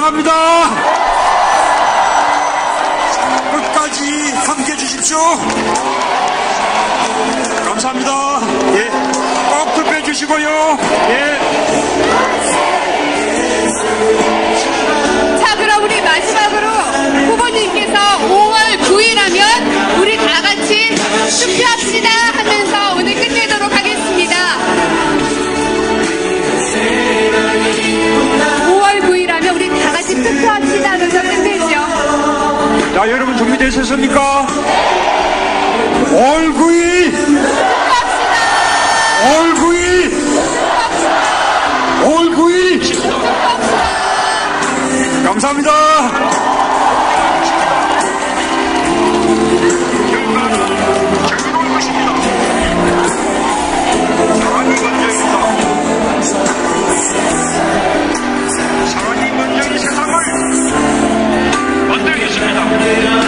사랑합니다. 끝까지 함께 해주십시오. 감사합니다. 예, 꼭 투표해 주시고요. 예. 자, 그럼 우리 마지막으로 후보님께서 5월 9일하면 우리 다 같이 투표합시다 하면서 오늘 끝내도록 하겠습니다. 5월 9일하면 우리 다 같이 투표합시다 하면서 끝내죠. 자, 여러분 준비되셨습니까? 5월 9일! 5월 9일! 5월 9일! 감사합니다. 사랑이 먼저 이 세상을 만들겠습니다.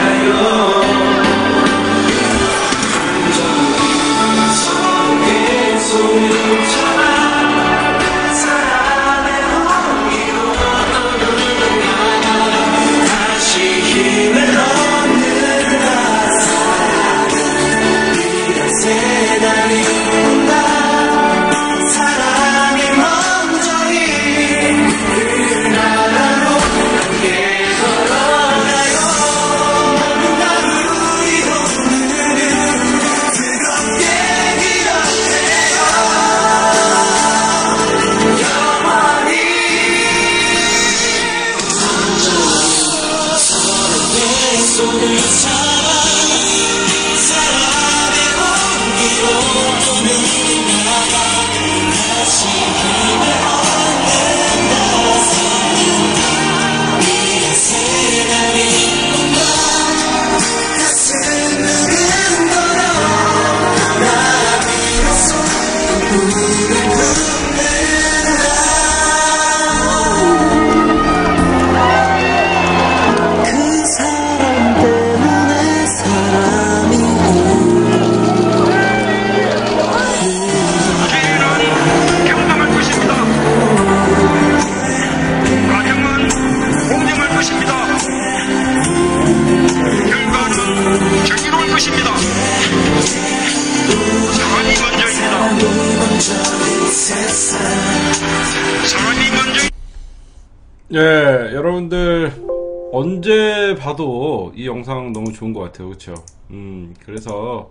예, 여러분들 언제 봐도 이 영상 너무 좋은 것 같아요. 그쵸? 그래서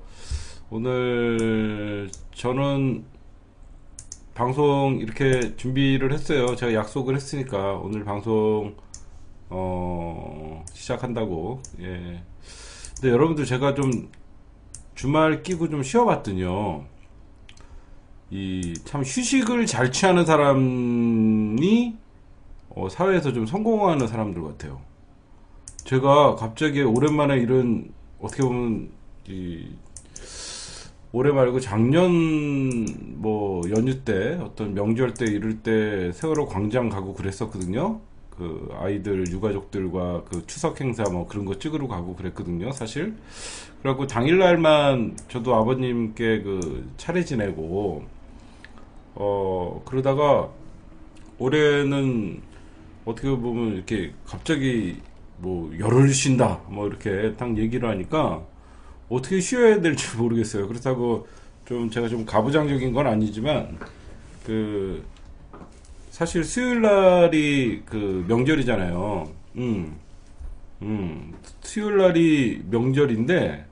오늘 저는 방송 이렇게 준비를 했어요. 제가 약속을 했으니까 오늘 방송 시작한다고. 예. 근데 여러분들 제가 좀 주말 끼고 좀 쉬어봤더니요, 이 참 휴식을 잘 취하는 사람이 사회에서 좀 성공하는 사람들 같아요. 제가 갑자기 오랜만에 이런, 어떻게 보면 올해 말고 작년 뭐 연휴 때, 어떤 명절 때 이럴 때 세월호 광장 가고 그랬었거든요. 그 아이들 유가족들과 그 추석 행사 뭐 그런 거 찍으러 가고 그랬거든요, 사실. 그래갖고 당일날만 저도 아버님께 그 차례 지내고 그러다가 올해는 어떻게 보면 이렇게 갑자기 뭐 열흘 쉰다 뭐 이렇게 딱 얘기를 하니까 어떻게 쉬어야 될지 모르겠어요. 그렇다고 좀 제가 좀 가부장적인 건 아니지만 그 사실 수요일 날이 그 명절이잖아요. 수요일 날이 명절인데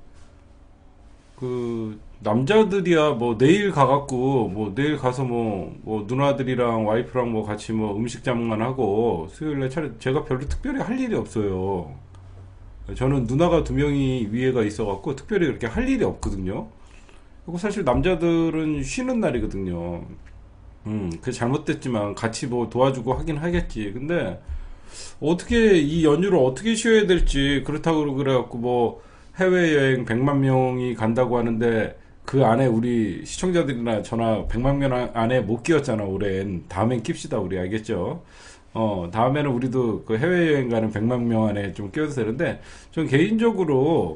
그 남자들이야 뭐 내일 가갖고 뭐 내일 가서 뭐 누나들이랑 와이프랑 뭐 같이 뭐 음식점만 하고 수요일날 제가 별로 특별히 할 일이 없어요. 저는 누나가 2명이 위에가 있어갖고 특별히 그렇게 할 일이 없거든요. 그리고 사실 남자들은 쉬는 날이거든요. 그게 잘못됐지만 같이 뭐 도와주고 하긴 하겠지. 근데 어떻게 이 연휴를 어떻게 쉬어야 될지, 그렇다고 그래갖고 뭐 해외여행 100만 명이 간다고 하는데 그 안에 우리 시청자들이나 저나 100만 명 안에 못 끼웠잖아 올해는. 다음엔 낍시다 우리. 알겠죠? 다음에는 우리도 그 해외여행 가는 100만 명 안에 좀 끼워도 되는데, 전 개인적으로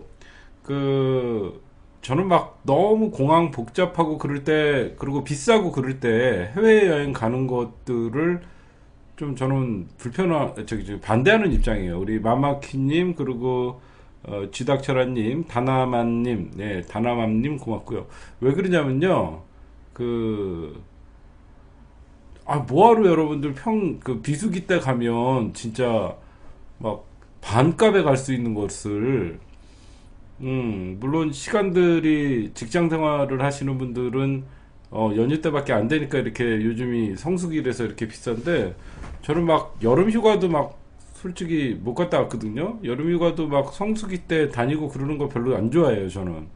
저는 막 너무 공항 복잡하고 그럴 때, 그리고 비싸고 그럴 때 해외여행 가는 것들을 좀 저는 반대하는 입장이에요. 우리 마마키님, 그리고, 쥐닥철아님, 다나만님, 네, 다나맘님 고맙고요. 왜 그러냐면요, 뭐하러 여러분들 비수기 때 가면, 진짜, 막, 반값에 갈 수 있는 것을, 물론 시간들이 직장 생활을 하시는 분들은 연휴 때밖에 안 되니까 이렇게 요즘이 성수기라서 이렇게 비싼데 저는 막 여름 휴가도 막 솔직히 못 갔다 왔거든요. 여름 휴가도 막 성수기 때 다니고 그러는 거 별로 안 좋아해요, 저는.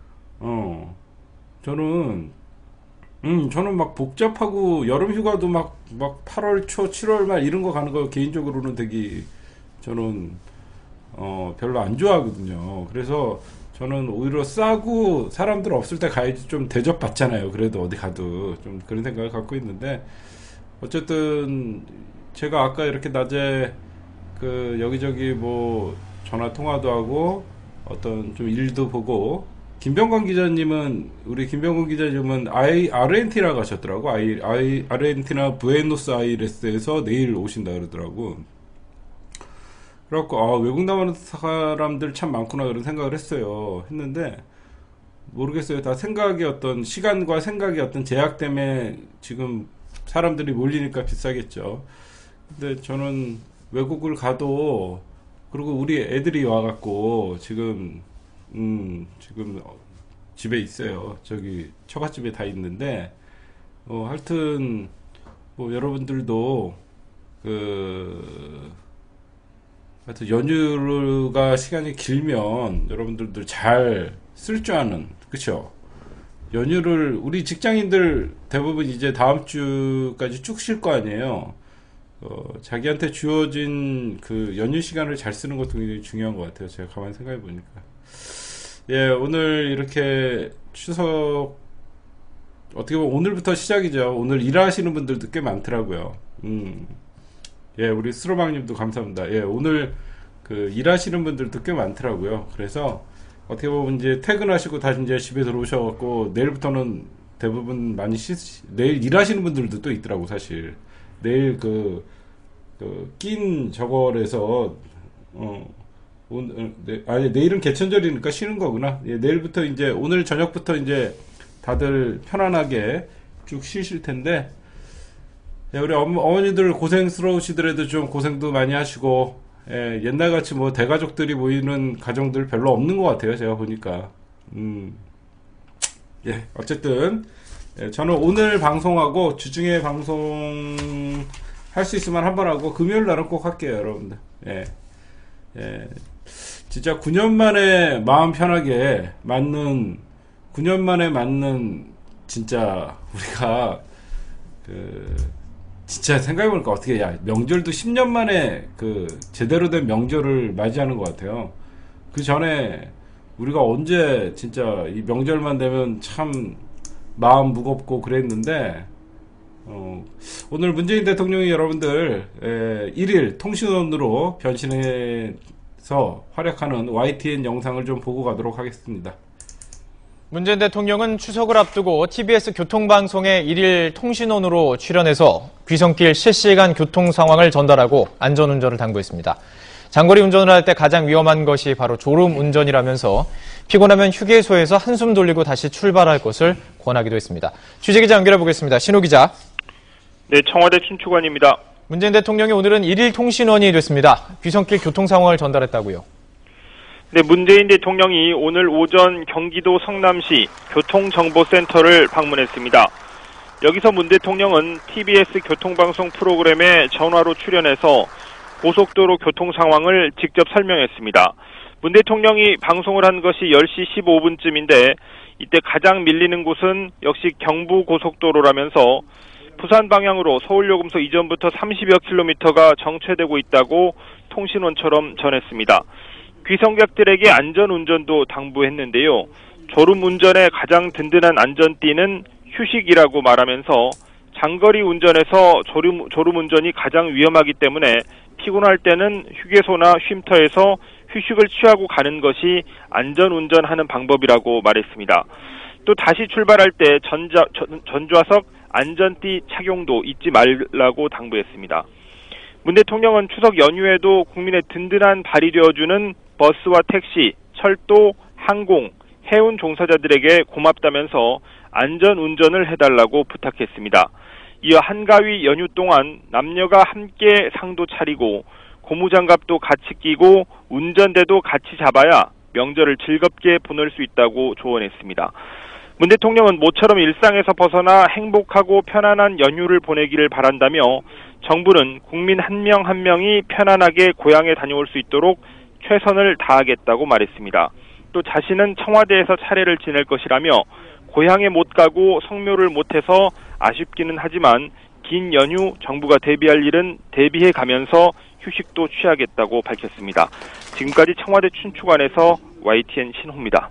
저는 막 복잡하고 여름 휴가도 막 8월 초, 7월 말 이런 거 가는 거 개인적으로는 되게 저는 별로 안 좋아하거든요. 그래서 저는 오히려 싸고 사람들 없을 때 가야지 좀 대접받잖아요. 그래도 어디 가도 좀 그런 생각을 갖고 있는데 어쨌든 제가 아까 이렇게 낮에 여기저기 뭐 전화 통화도 하고 어떤 좀 일도 보고 김병관 기자님은 아르헨티나 가셨더라고. 아르헨티나 부에노스 아이레스에서 내일 오신다 그러더라고. 그래갖고 외국 나가는 사람들 참 많구나 그런 생각을 했는데 모르겠어요. 다 생각의 어떤 시간과 생각의 어떤 제약 때문에 지금 사람들이 몰리니까 비싸겠죠. 근데 저는 외국을 가도 그리고 우리 애들이 와갖고 지금 집에 있어요. 저기 처갓집에 다 있는데 하여튼 뭐 여러분들도 하여튼 연휴가 시간이 길면 여러분들도 잘 쓸 줄 아는, 그쵸? 연휴를 우리 직장인들 대부분 이제 다음 주까지 쭉 쉴 거 아니에요. 자기한테 주어진 연휴 시간을 잘 쓰는 것도 굉장히 중요한 것 같아요. 제가 가만히 생각해 보니까. 예, 오늘 이렇게 추석 어떻게 보면 오늘부터 시작이죠. 오늘 일하시는 분들도 꽤 많더라고요. 예, 우리 스로방님도 감사합니다. 예, 오늘 일하시는 분들도 꽤 많더라고요. 그래서 어떻게 보면 이제 퇴근하시고 다시 이제 집에 들어오셔갖고 내일부터는 대부분 내일 일하시는 분들도 또 있더라고, 사실. 내일 낀 저거에서 내일은 개천절이니까 쉬는 거구나. 예, 내일부터 이제 오늘 저녁부터 이제 다들 편안하게 쭉 쉬실 텐데. 예, 우리 어머니들 고생스러우시더라도 좀 고생도 많이 하시고, 예, 옛날같이 뭐 대가족들이 모이는 가정들 별로 없는 것 같아요, 제가 보니까. 예, 어쨌든, 예, 저는 오늘 방송하고 주중에 방송 할 수 있으면 한번 하고, 금요일 날은 꼭 할게요, 여러분들. 예, 예, 진짜 9년 만에 마음 편하게 9년 만에 맞는, 진짜, 우리가, 진짜 생각해보니까 어떻게, 명절도 10년 만에 제대로 된 명절을 맞이하는 것 같아요. 그 전에 우리가 언제 진짜 이 명절만 되면 참 마음 무겁고 그랬는데, 오늘 문재인 대통령이 여러분들, 1일 통신원으로 변신해서 활약하는 YTN 영상을 좀 보고 가도록 하겠습니다. 문재인 대통령은 추석을 앞두고 TBS 교통방송에 1일 통신원으로 출연해서 귀성길 실시간 교통 상황을 전달하고 안전운전을 당부했습니다. 장거리 운전을 할 때 가장 위험한 것이 바로 졸음 운전이라면서 피곤하면 휴게소에서 한숨 돌리고 다시 출발할 것을 권하기도 했습니다. 취재기자 연결해 보겠습니다. 신호 기자. 네, 청와대 춘추관입니다. 문재인 대통령이 오늘은 1일 통신원이 됐습니다. 귀성길 교통 상황을 전달했다고요. 네, 문재인 대통령이 오늘 오전 경기도 성남시 교통정보센터를 방문했습니다. 여기서 문 대통령은 TBS 교통방송 프로그램에 전화로 출연해서 고속도로 교통 상황을 직접 설명했습니다. 문 대통령이 방송을 한 것이 10시 15분쯤인데 이때 가장 밀리는 곳은 역시 경부고속도로라면서 부산 방향으로 서울요금소 이전부터 30여 킬로미터가 정체되고 있다고 통신원처럼 전했습니다. 귀성객들에게 안전운전도 당부했는데요. 졸음운전의 가장 든든한 안전띠는 휴식이라고 말하면서 장거리 운전에서 졸음운전이 가장 위험하기 때문에 피곤할 때는 휴게소나 쉼터에서 휴식을 취하고 가는 것이 안전운전하는 방법이라고 말했습니다. 또 다시 출발할 때 전좌석 안전띠 착용도 잊지 말라고 당부했습니다. 문 대통령은 추석 연휴에도 국민의 든든한 발이 되어주는 버스와 택시, 철도, 항공, 해운 종사자들에게 고맙다면서 안전 운전을 해달라고 부탁했습니다. 이어 한가위 연휴 동안 남녀가 함께 상도 차리고 고무장갑도 같이 끼고 운전대도 같이 잡아야 명절을 즐겁게 보낼 수 있다고 조언했습니다. 문 대통령은 모처럼 일상에서 벗어나 행복하고 편안한 연휴를 보내기를 바란다며 정부는 국민 한 명 한 명이 편안하게 고향에 다녀올 수 있도록 최선을 다하겠다고 말했습니다. 또 자신은 청와대에서 차례를 지낼 것이라며 고향에 못 가고 성묘를 못해서 아쉽기는 하지만 긴 연휴 정부가 대비할 일은 대비해 가면서 휴식도 취하겠다고 밝혔습니다. 지금까지 청와대 춘추관에서 YTN 신호입니다.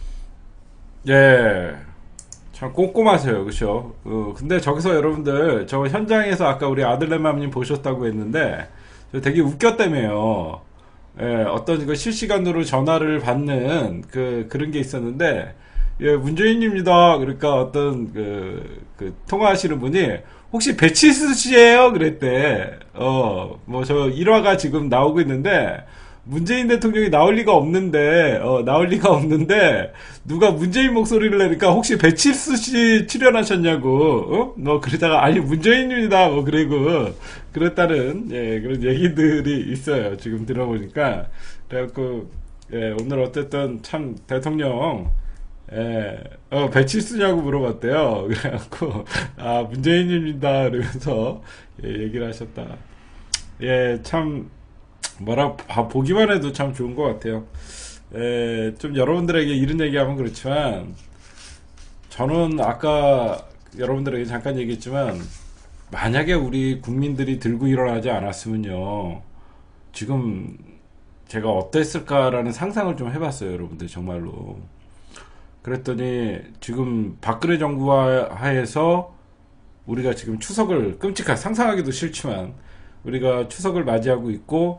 예, 참 꼼꼼하세요, 그렇죠? 근데 저기서 여러분들 저 현장에서 아까 우리 아들레맘님 보셨다고 했는데 저 되게 웃겼다며요. 예, 어떤 그 실시간으로 전화를 받는 그런 게 있었는데, 예, 문재인입니다. 그러니까 어떤 그 통화하시는 분이 혹시 배치수 씨예요? 그랬대. 뭐 저 1화가 지금 나오고 있는데 문재인 대통령이 나올 리가 없는데 누가 문재인 목소리를 내니까 혹시 배칠수 씨 출연하셨냐고, 뭐 그러다가 아니 문재인입니다 뭐 그리고 그랬다는, 예, 그런 얘기들이 있어요. 지금 들어보니까. 그래갖고, 예, 오늘 어쨌든 참 대통령, 예, 배칠수냐고 물어봤대요. 그래갖고 아 문재인입니다 이러면서, 예, 얘기를 하셨다. 예, 참 보기만 해도 참 좋은 것 같아요. 좀 여러분들에게 이런 얘기하면 그렇지만, 저는 아까 여러분들에게 잠깐 얘기했지만, 만약에 우리 국민들이 들고 일어나지 않았으면요, 지금 제가 어땠을까라는 상상을 좀 해봤어요, 여러분들, 정말로. 그랬더니, 지금 박근혜 정부 하에서 우리가 지금 추석을, 상상하기도 싫지만, 우리가 추석을 맞이하고 있고,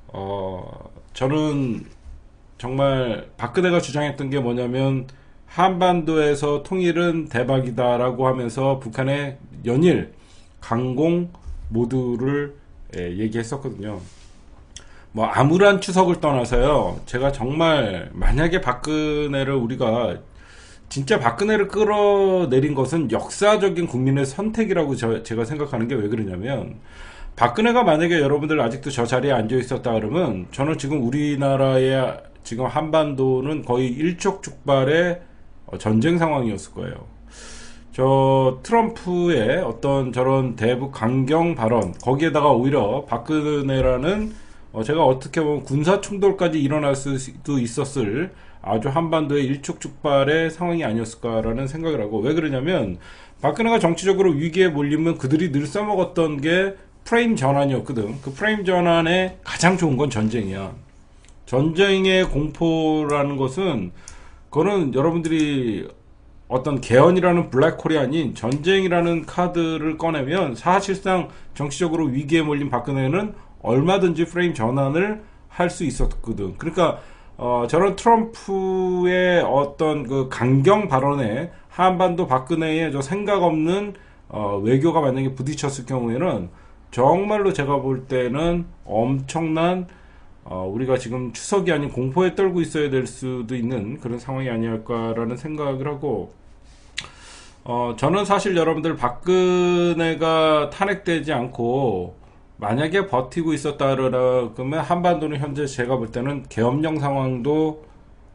저는 정말 박근혜가 주장했던 게 뭐냐면 한반도에서 통일은 대박이다라고 하면서 북한의 연일, 강공 모두를, 얘기했었거든요. 뭐 암울한 추석을 떠나서요, 제가 정말 만약에 우리가 진짜 박근혜를 끌어내린 것은 역사적인 국민의 선택이라고 제가 생각하는 게 왜 그러냐면, 박근혜가 만약에 여러분들 아직도 저 자리에 앉아 있었다 그러면 저는 지금 우리나라의 지금 한반도는 거의 일촉즉발의 전쟁 상황이었을 거예요. 저 트럼프의 어떤 저런 대북 강경 발언, 거기에다가 오히려 박근혜라는, 제가 어떻게 보면 군사 충돌까지 일어날 수도 있었을 아주 한반도의 일촉즉발의 상황이 아니었을까라는 생각을 하고, 왜 그러냐면 박근혜가 정치적으로 위기에 몰리면 그들이 늘 써먹었던 게 프레임 전환이었거든. 그 프레임 전환에 가장 좋은 건 전쟁이야. 전쟁의 공포라는 것은, 그거는 여러분들이 어떤 개헌이라는 블랙홀이 아닌 전쟁이라는 카드를 꺼내면 사실상 정치적으로 위기에 몰린 박근혜는 얼마든지 프레임 전환을 할 수 있었거든. 그러니까 저런 트럼프의 어떤 그 강경 발언에 한반도 박근혜의 저 생각 없는 외교가 만약에 부딪혔을 경우에는 정말로 제가 볼 때는 엄청난, 우리가 지금 추석이 아닌 공포에 떨고 있어야 될 수도 있는 그런 상황이 아니할까라는 생각을 하고, 저는 사실 여러분들 박근혜가 탄핵되지 않고 만약에 버티고 있었다 그러면 한반도는 현재 제가 볼 때는 계엄령 상황도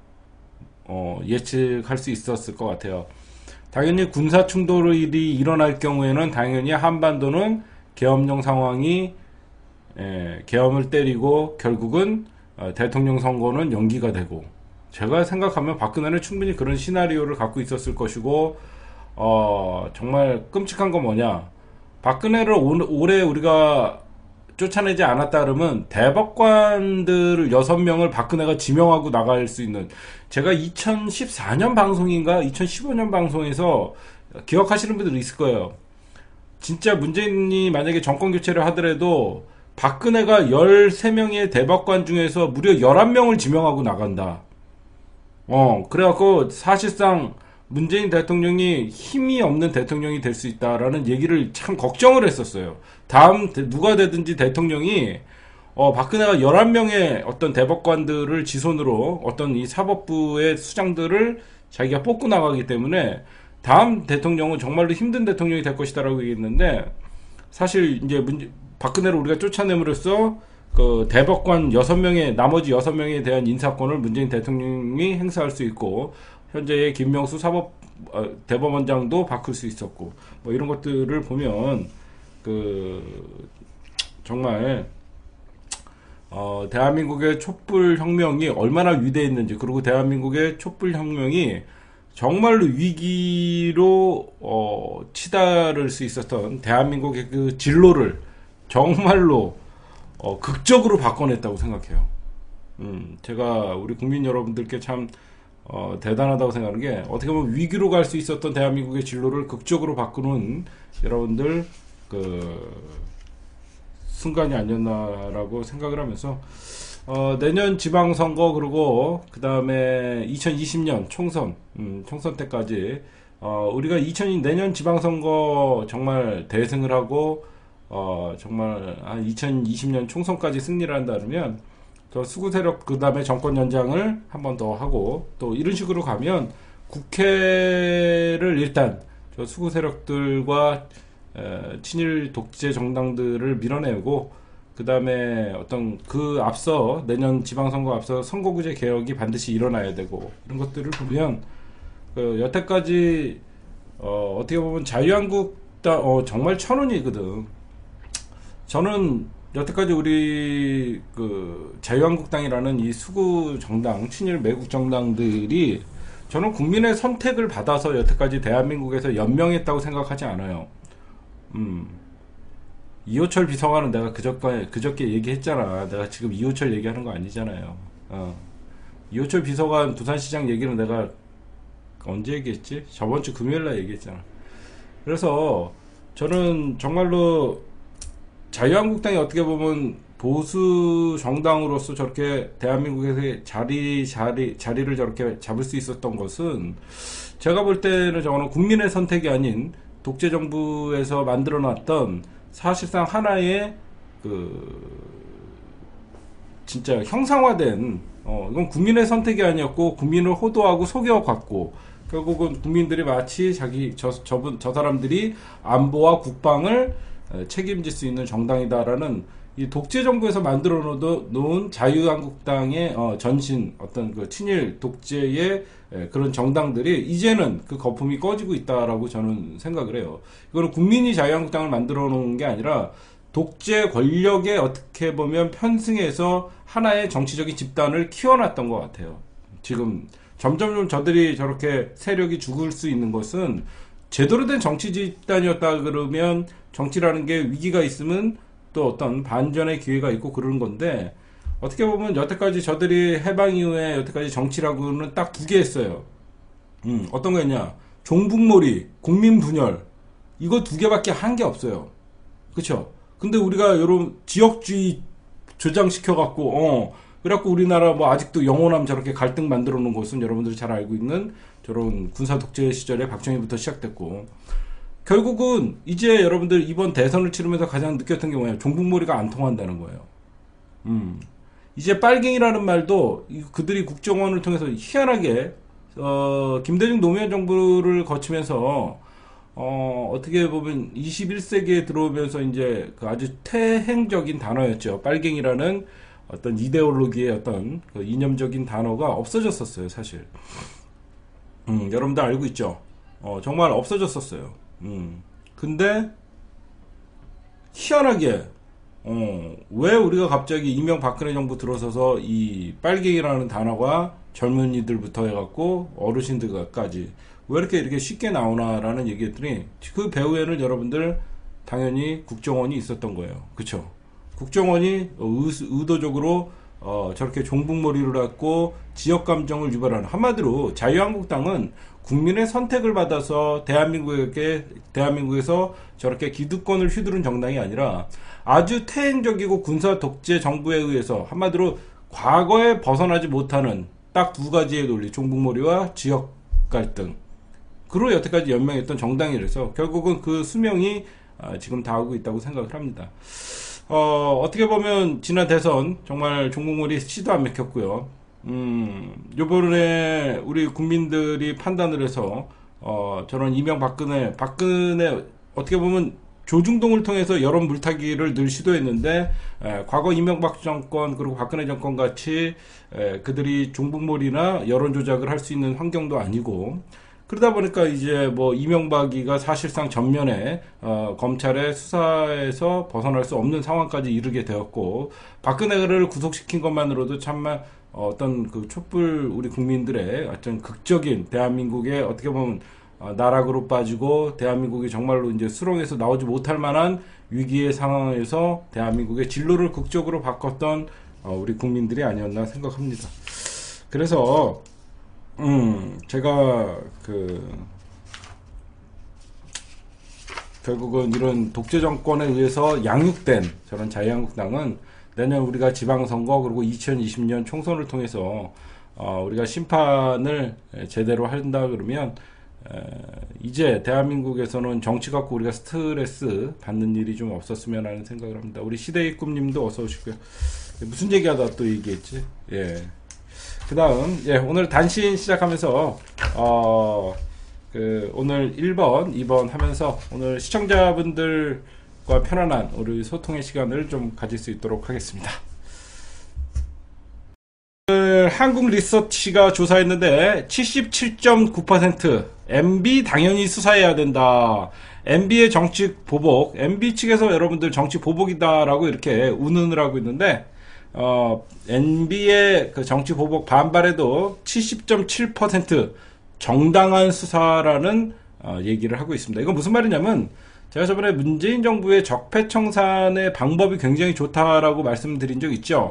예측할 수 있었을 것 같아요. 당연히 군사 충돌이 일어날 경우에는 당연히 한반도는 계엄령 상황이, 계엄을 때리고 결국은 대통령 선거는 연기가 되고, 제가 생각하면 박근혜는 충분히 그런 시나리오를 갖고 있었을 것이고, 정말 끔찍한 건 뭐냐, 박근혜를 올해 우리가 쫓아내지 않았다 그러면 대법관들 6명을 박근혜가 지명하고 나갈 수 있는, 제가 2014년 방송인가 2015년 방송에서 기억하시는 분들 있을 거예요. 진짜 문재인이 만약에 정권 교체를 하더라도 박근혜가 13명의 대법관 중에서 무려 11명을 지명하고 나간다. 그래갖고 사실상 문재인 대통령이 힘이 없는 대통령이 될 수 있다라는 얘기를 참 걱정을 했었어요. 다음 누가 되든지 대통령이 박근혜가 11명의 어떤 대법관들을 지손으로 어떤 이 사법부의 수장들을 자기가 뽑고 나가기 때문에 다음 대통령은 정말로 힘든 대통령이 될 것이다라고 얘기했는데, 사실 이제 박근혜를 우리가 쫓아냄으로써 그 대법관 6명의 나머지 6명에 대한 인사권을 문재인 대통령이 행사할 수 있고, 현재의 김명수 대법원장도 바꿀 수 있었고, 뭐 이런 것들을 보면 정말 대한민국의 촛불혁명이 얼마나 위대했는지, 그리고 대한민국의 촛불혁명이 정말로 위기로 치달을 수 있었던 대한민국의 그 진로를 정말로 극적으로 바꿔냈다고 생각해요. 제가 우리 국민 여러분들께 참 대단하다고 생각하는 게, 어떻게 보면 위기로 갈 수 있었던 대한민국의 진로를 극적으로 바꾸는 여러분들 순간이 아니었나라고 생각을 하면서, 내년 지방선거, 그리고 그 다음에 2020년 총선 때까지 우리가 내년 지방선거 정말 대승을 하고 정말 한 2020년 총선까지 승리를 한다 그러면, 저 수구 세력 그 다음에 정권 연장을 한 번 더 하고, 또 이런 식으로 가면 국회를 일단 저 수구 세력들과 친일 독재 정당들을 밀어내고, 그 다음에 앞서 내년 지방선거 앞서 선거구제 개혁이 반드시 일어나야 되고, 이런 것들을 보면 여태까지 어떻게 보면 자유한국당 정말 천운이거든. 저는 여태까지 우리 자유한국당이라는 이 수구 정당, 친일 매국 정당들이, 저는 국민의 선택을 받아서 여태까지 대한민국에서 연명했다고 생각하지 않아요. 이호철 비서관은 내가 그저께 얘기했잖아. 내가 지금 이호철 얘기하는 거 아니잖아요. 이호철 비서관 부산시장 얘기는 내가 언제 얘기했지? 저번 주 금요일날 얘기했잖아. 그래서 저는 정말로 자유한국당이 어떻게 보면 보수 정당으로서 저렇게 대한민국에서 자리를 저렇게 잡을 수 있었던 것은, 제가 볼 때는 저거는 국민의 선택이 아닌 독재 정부에서 만들어놨던 사실상 하나의 진짜 형상화된, 이건 국민의 선택이 아니었고 국민을 호도하고 속여갖고, 결국은 국민들이 마치 저 사람들이 안보와 국방을 책임질 수 있는 정당이다라는 이 독재 정부에서 만들어 놓은 자유한국당의 전신 어떤 친일 독재의 그런 정당들이 이제는 그 거품이 꺼지고 있다라고 저는 생각을 해요. 이거는 국민이 자유한국당을 만들어 놓은 게 아니라 독재 권력에 어떻게 보면 편승해서 하나의 정치적인 집단을 키워놨던 것 같아요. 지금 점점 저들이 저렇게 세력이 죽을 수 있는 것은, 제대로 된 정치 집단이었다 그러면 정치라는 게 위기가 있으면 또 어떤 반전의 기회가 있고 그러는 건데, 어떻게 보면 여태까지 저들이 해방 이후에 여태까지 정치라고는 딱 2개 했어요. 어떤 거였냐? 종북몰이, 국민분열, 이거 2개밖에 한 게 없어요. 그쵸? 근데 우리가 이런 지역주의 조장시켜갖고 그래갖고 우리나라 아직도 영호남 저렇게 갈등 만들어 놓은 것은 여러분들이 잘 알고 있는 저런 군사 독재 시절에 박정희부터 시작됐고, 결국은 이제 여러분들 이번 대선을 치르면서 가장 느꼈던 게 뭐냐? 종북몰이가 안 통한다는 거예요. 이제 빨갱이라는 말도 그들이 국정원을 통해서 희한하게 김대중 노무현 정부를 거치면서 어떻게 보면 21세기에 들어오면서 이제 아주 퇴행적인 단어였죠. 빨갱이라는 어떤 이데올로기의 어떤 이념적인 단어가 없어졌었어요, 사실. 여러분들 알고 있죠? 정말 없어졌었어요. 근데 희한하게 왜 우리가 갑자기 이명박근혜 정부 들어서서 이 빨갱이라는 단어가 젊은이들부터 해갖고 어르신들까지 왜 이렇게 쉽게 나오나라는 얘기했더니, 그 배후에는 여러분들 당연히 국정원이 있었던 거예요. 그쵸? 국정원이 의도적으로 저렇게 종북몰이를 갖고 지역 감정을 유발하는, 한마디로 자유한국당은 국민의 선택을 받아서 대한민국에서 저렇게 기득권을 휘두른 정당이 아니라 아주 퇴행적이고 군사 독재 정부에 의해서, 한마디로 과거에 벗어나지 못하는 딱 2가지의 논리, 종북몰이와 지역 갈등, 그로 여태까지 연명했던 정당이라서 결국은 그 수명이 지금 다하고 있다고 생각을 합니다. 어떻게 보면 지난 대선 정말 종국물이 씨도 안 맥혔고요. 요번에 우리 국민들이 판단을 해서 저런 박근혜 어떻게 보면 조중동을 통해서 여론 물타기를 늘 시도했는데 과거 이명박 정권 그리고 박근혜 정권 같이 그들이 종북몰이나 여론 조작을 할 수 있는 환경도 아니고, 그러다 보니까 이제 뭐 이명박이가 사실상 전면에 검찰의 수사에서 벗어날 수 없는 상황까지 이르게 되었고, 박근혜를 구속시킨 것만으로도 참만 어떤 그 촛불 우리 국민들의 어떤 극적인 대한민국의 어떻게 보면 나락으로 빠지고 대한민국이 정말로 이제 수렁에서 나오지 못할 만한 위기의 상황에서 대한민국의 진로를 극적으로 바꿨던 우리 국민들이 아니었나 생각합니다. 그래서 제가 결국은 이런 독재 정권에 의해서 양육된 저런 자유한국당은 내년 우리가 지방선거 그리고 2020년 총선을 통해서 우리가 심판을 제대로 한다 그러면 이제 대한민국에서는 정치 갖고 우리가 스트레스 받는 일이 좀 없었으면 하는 생각을 합니다. 우리 시대의 꿈님도 어서 오시고요. 무슨 얘기하다 또 얘기했지? 예. 그 다음, 오늘 단신 시작하면서, 오늘 1번, 2번 하면서 오늘 시청자분들과 편안한 우리 소통의 시간을 좀 가질 수 있도록 하겠습니다. 오늘 한국 리서치가 조사했는데 77.9% MB 당연히 수사해야 된다. MB의 정치 보복, MB 측에서 여러분들 정치 보복이다라고 이렇게 운운을 하고 있는데, MB의 그 정치 보복 반발에도 70.7% 정당한 수사라는 얘기를 하고 있습니다. 이건 무슨 말이냐면, 제가 저번에 문재인 정부의 적폐청산의 방법이 굉장히 좋다라고 말씀드린 적 있죠.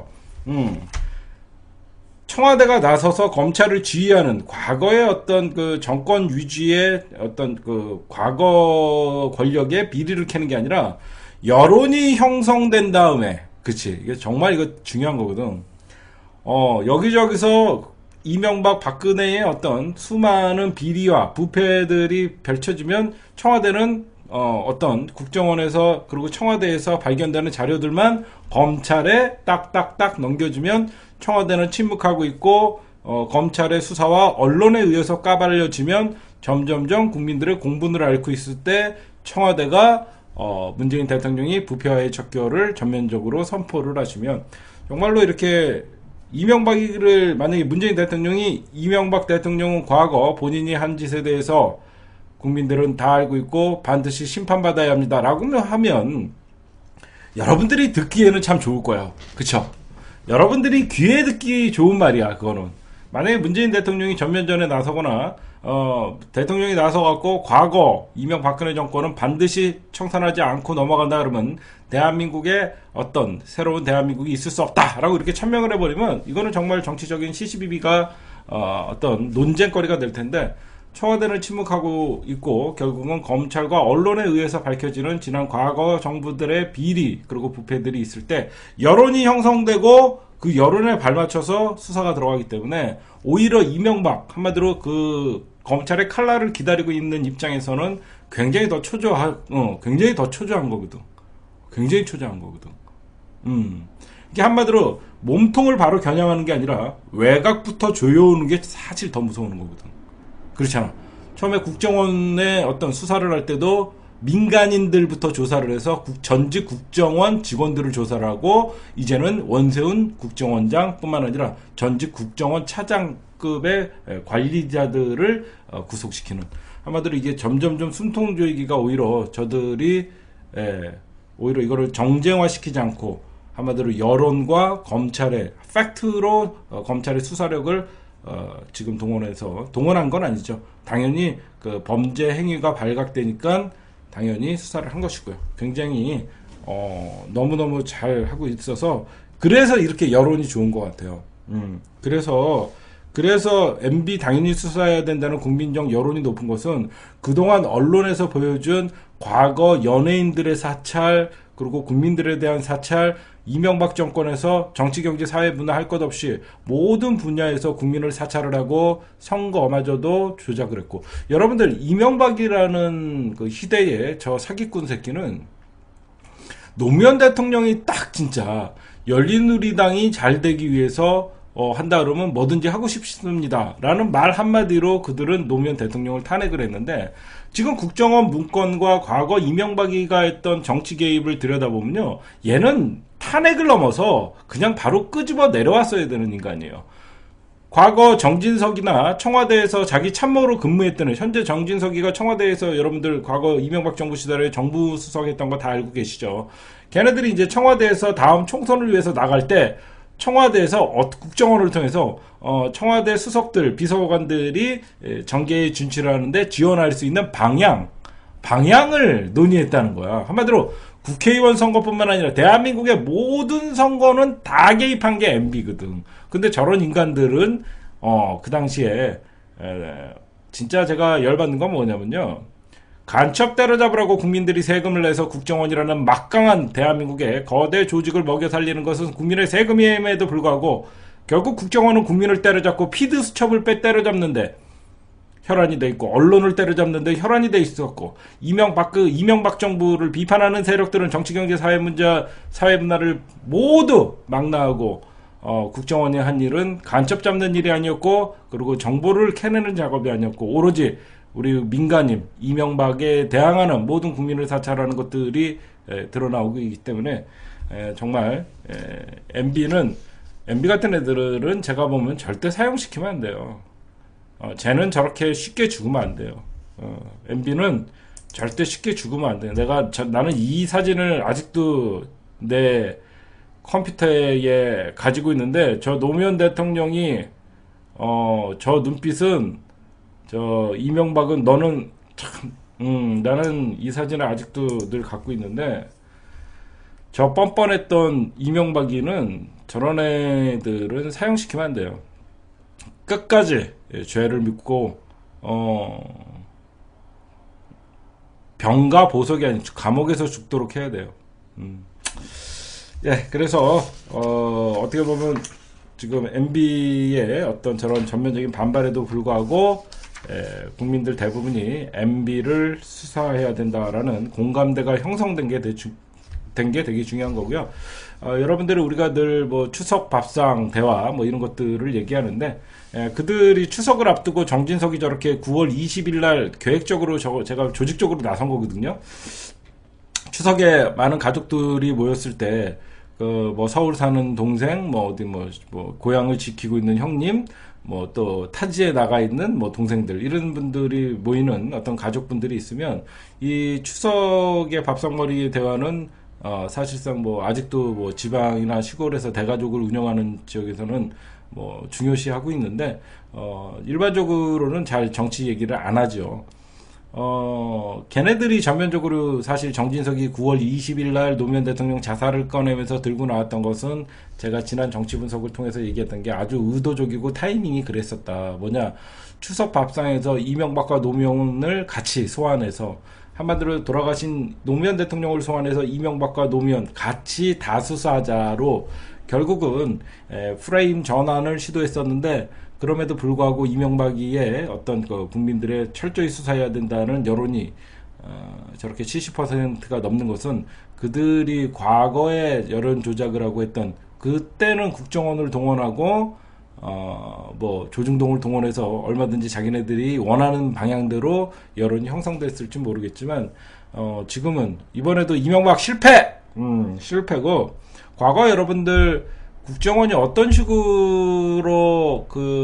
청와대가 나서서 검찰을 지휘하는 과거의 어떤 그 정권 유지의 어떤 그 과거 권력의 비리를 캐는 게 아니라 여론이 형성된 다음에, 그치, 이게 정말 이거 중요한 거거든. 여기저기서 이명박 박근혜의 어떤 수많은 비리와 부패들이 펼쳐지면 청와대는 어떤 국정원에서 그리고 청와대에서 발견되는 자료들만 검찰에 딱딱딱 넘겨주면 청와대는 침묵하고 있고, 검찰의 수사와 언론에 의해서 까발려지면 점점점 국민들의 공분을 앓고 있을 때 청와대가 문재인 대통령이 부패와의 척결을 전면적으로 선포를 하시면, 정말로 이렇게 이명박이를 만약에 문재인 대통령이 이명박 대통령은 과거 본인이 한 짓에 대해서 국민들은 다 알고 있고 반드시 심판받아야 합니다 라고 하면 여러분들이 듣기에는 참 좋을 거예요. 그쵸? 여러분들이 귀에 듣기 좋은 말이야. 그거는 만약에 문재인 대통령이 전면전에 나서거나 대통령이 나서갖고 과거 이명박근혜 정권은 반드시 청산하지 않고 넘어간다 그러면 대한민국에 어떤 새로운 대한민국이 있을 수 없다라고 이렇게 천명을 해버리면 이거는 정말 정치적인 시시비비가 어떤 논쟁거리가 될 텐데, 청와대는 침묵하고 있고 결국은 검찰과 언론에 의해서 밝혀지는 지난 과거 정부들의 비리 그리고 부패들이 있을 때 여론이 형성되고 그 여론에 발맞춰서 수사가 들어가기 때문에 오히려 이명박, 한마디로 그 검찰의 칼날을 기다리고 있는 입장에서는 굉장히 더 초조한 거거든. 굉장히 초조한 거거든. 이게 한마디로 몸통을 바로 겨냥하는 게 아니라 외곽부터 조여오는 게 사실 더 무서운 거거든. 그렇잖아. 처음에 국정원의 어떤 수사를 할 때도 민간인들부터 조사를 해서 전직 국정원 직원들을 조사를 하고, 이제는 원세훈 국정원장 뿐만 아니라 전직 국정원 차장급의 관리자들을 구속시키는, 한마디로 이게 점점점 숨통조이기가 오히려 저들이 오히려 이거를 정쟁화시키지 않고 한마디로 여론과 검찰의 팩트로 검찰의 수사력을 지금 동원한 건 아니죠. 당연히 그 범죄 행위가 발각되니까 당연히 수사를 한 것이고요. 굉장히 너무너무 잘 하고 있어서 그래서 이렇게 여론이 좋은 것 같아요. 그래서 MB 당연히 수사해야 된다는 국민적 여론이 높은 것은 그동안 언론에서 보여준 과거 연예인들의 사찰 그리고 국민들에 대한 사찰, 이명박 정권에서 정치, 경제, 사회, 문화 할 것 없이 모든 분야에서 국민을 사찰을 하고 선거마저도 조작을 했고, 여러분들 이명박이라는 그 희대의 저 사기꾼 새끼는 노무현 대통령이 딱 진짜 열린우리당이 잘 되기 위해서 한다 그러면 뭐든지 하고 싶습니다 라는 말 한마디로 그들은 노무현 대통령을 탄핵을 했는데, 지금 국정원 문건과 과거 이명박이가 했던 정치 개입을 들여다보면요, 얘는 탄핵을 넘어서 그냥 바로 끄집어 내려왔어야 되는 인간이에요. 과거 정진석이나 청와대에서 자기 참모로 근무했던, 현재 정진석이가 청와대에서 여러분들 과거 이명박 정부 시절에 정부 수석했던 거 다 알고 계시죠. 걔네들이 이제 청와대에서 다음 총선을 위해서 나갈 때 청와대에서 국정원을 통해서 청와대 수석들, 비서관들이 정계에 진출을 하는데 지원할 수 있는 방향을 논의했다는 거야. 한마디로 국회의원 선거뿐만 아니라 대한민국의 모든 선거는 다 개입한 게 MB거든. 근데 저런 인간들은 그 당시에 진짜 제가 열받는 건 뭐냐면요, 간첩 때려잡으라고 국민들이 세금을 내서 국정원이라는 막강한 대한민국의 거대 조직을 먹여 살리는 것은 국민의 세금임에도 불구하고 결국 국정원은 국민을 때려잡고 피드 수첩을 때려잡는데 혈안이 돼 있고, 언론을 때려잡는데 혈안이 돼 있었고, 이명박 정부를 비판하는 세력들은 정치, 경제, 사회 문화를 모두 망라하고, 국정원이 한 일은 간첩 잡는 일이 아니었고, 그리고 정보를 캐내는 작업이 아니었고, 오로지 우리 민간인 이명박에 대항하는 모든 국민을 사찰하는 것들이 드러나오고 있기 때문에 정말 MB 같은 애들은 제가 보면 절대 사용시키면 안 돼요. 쟤는 저렇게 쉽게 죽으면 안 돼요. MB는 절대 쉽게 죽으면 안 돼요. 나는 이 사진을 아직도 내 컴퓨터에 가지고 있는데, 저 노무현 대통령이 저 눈빛은, 저 이명박은 너는 참, 나는 이 사진을 아직도 늘 갖고 있는데, 저 뻔뻔했던 이명박이는 저런 애들은 사용시키면 안 돼요. 끝까지 죄를 믿고 병가 보석이 아닌 감옥에서 죽도록 해야 돼요. 예, 그래서 어떻게 보면 지금 MB의 어떤 저런 전면적인 반발에도 불구하고 국민들 대부분이 MB를 수사해야 된다라는 공감대가 형성된 게 되게 중요한 거고요. 여러분들이 우리가 늘 뭐 추석 밥상 대화 뭐 이런 것들을 얘기하는데, 그들이 추석을 앞두고 정진석이 저렇게 9월 20일 날 계획적으로 제가 조직적으로 나선 거거든요. 추석에 많은 가족들이 모였을 때, 뭐 서울 사는 동생, 뭐 어디 뭐 고향을 지키고 있는 형님, 뭐 또 타지에 나가 있는 뭐 동생들, 이런 분들이 모이는 어떤 가족분들이 있으면 이 추석의 밥상머리의 대화는 사실상 뭐 아직도 뭐 지방이나 시골에서 대가족을 운영하는 지역에서는 뭐 중요시하고 있는데, 일반적으로는 잘 정치 얘기를 안 하죠. 걔네들이 전면적으로 사실 정진석이 9월 20일 날 노무현 대통령 자살을 꺼내면서 들고 나왔던 것은 제가 지난 정치 분석을 통해서 얘기했던 게 아주 의도적이고 타이밍이 그랬었다. 뭐냐, 추석 밥상에서 이명박과 노무현을 같이 소환해서, 한마디로 돌아가신 노무현 대통령을 소환해서 이명박과 노무현 같이 다수사자로 결국은 프레임 전환을 시도했었는데, 그럼에도 불구하고 이명박이의 어떤 국민들의 철저히 수사해야 된다는 여론이 저렇게 70%가 넘는 것은 그들이 과거에 여론 조작을 하고 했던, 그때는 국정원을 동원하고 뭐 조중동을 동원해서 얼마든지 자기네들이 원하는 방향대로 여론이 형성됐을지 모르겠지만, 지금은 이번에도 이명박 실패고, 과거 여러분들 국정원이 어떤 식으로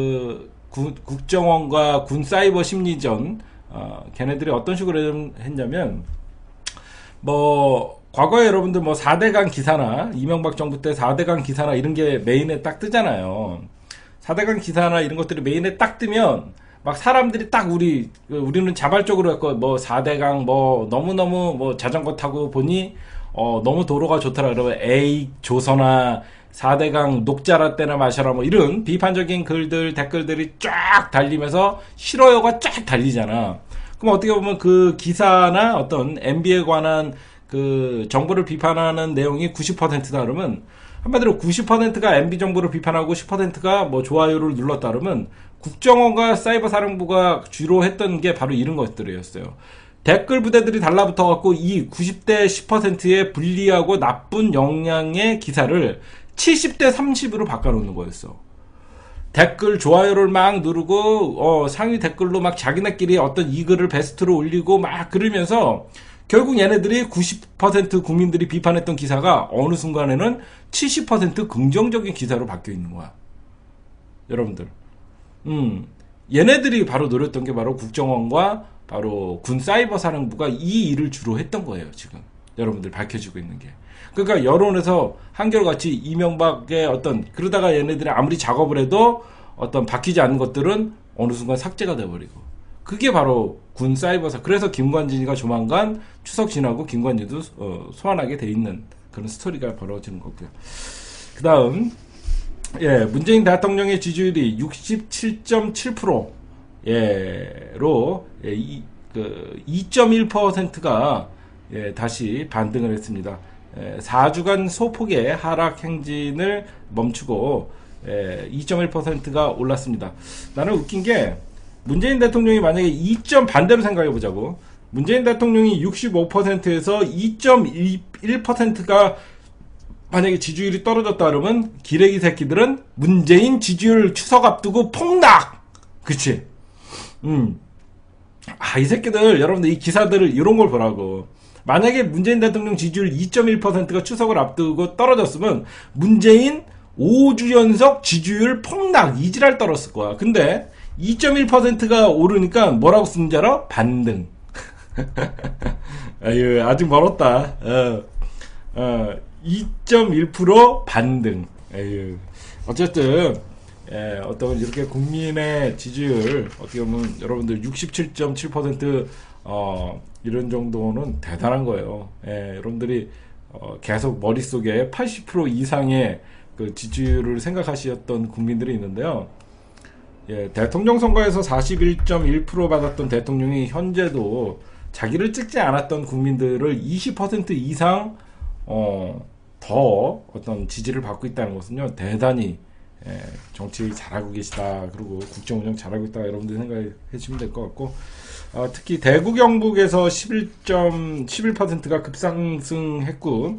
국정원과 군 사이버 심리전, 걔네들이 어떤 식으로 했냐면, 뭐 과거에 여러분들 뭐 4대강 기사나 이명박 정부 때 4대강 기사나 이런 게 메인에 딱 뜨잖아요. 4대강 기사나 이런 것들이 메인에 딱 뜨면 막 사람들이 딱 우리는 자발적으로 했고, 뭐 4대강 뭐 너무너무 뭐 자전거 타고 보니 너무 도로가 좋더라 그러면 에이 조선아 4대강 녹자라 때나 마셔라 뭐 이런 비판적인 댓글들이 쫙 달리면서 싫어요가 쫙 달리잖아. 그럼 어떻게 보면 그 기사나 어떤 MB에 관한 그 정부를 비판하는 내용이 90%다 그러면 한마디로 90%가 MB 정부를 비판하고 10%가 뭐 좋아요를 눌렀다 그러면 국정원과 사이버 사령부가 주로 했던 게 바로 이런 것들이었어요. 댓글 부대들이 달라붙어 갖고 이 90대 10%의 불리하고 나쁜 영향의 기사를 70대 30으로 바꿔놓는 거였어. 댓글 좋아요를 막 누르고 상위 댓글로 막 자기네끼리 어떤 이 글을 베스트로 올리고 막 그러면서 결국 얘네들이 90% 국민들이 비판했던 기사가 어느 순간에는 70% 긍정적인 기사로 바뀌어 있는 거야. 여러분들. 얘네들이 바로 노렸던 게 바로 국정원과 바로 군 사이버 사령부가 이 일을 주로 했던 거예요, 지금. 여러분들 밝혀지고 있는 게. 그러니까 여론에서 한결같이 이명박의 어떤, 그러다가 얘네들이 아무리 작업을 해도 어떤 바뀌지 않는 것들은 어느 순간 삭제가 돼버리고. 그게 바로 군 사이버사. 그래서 김관진이가 조만간 추석 지나고 김관진도 소환하게 돼 있는 그런 스토리가 벌어지는 거고요. 그 다음, 예, 문재인 대통령의 지지율이 67.7%, 로, 2.1%가, 다시 반등을 했습니다. 4주간 소폭의 하락 행진을 멈추고, 2.1%가 올랐습니다. 나는 웃긴 게, 문재인 대통령이 만약에 반대로 생각해 보자고. 문재인 대통령이 65%에서 2.1%가 만약에 지지율이 떨어졌다 그러면 기레기 새끼들은 문재인 지지율 추석 앞두고 폭락! 그치? 이 새끼들, 여러분들 이 기사들을 이런 걸 보라고. 만약에 문재인 대통령 지지율 2.1%가 추석을 앞두고 떨어졌으면 문재인 5주 연속 지지율 폭락, 이지랄 떨었을 거야. 근데 2.1%가 오르니까 뭐라고 쓰는지 알아? 반등. 아유, 아직 멀었다. 2.1% 반등. 에휴. 어쨌든, 어떤 이렇게 국민의 지지율, 어떻게 보면 여러분들 67.7%, 이런 정도는 대단한 거예요. 여러분들이, 계속 머릿속에 80% 이상의 그 지지율을 생각하셨던 국민들이 있는데요. 대통령 선거에서 41.1% 받았던 대통령이 현재도 자기를 찍지 않았던 국민들을 20% 이상, 더 어떤 지지를 받고 있다는 것은요, 대단히, 정치 잘하고 계시다. 그리고 국정운영 잘하고 있다. 여러분들 생각해 주시면 될 것 같고, 특히 대구 경북에서 11%가 급상승했고,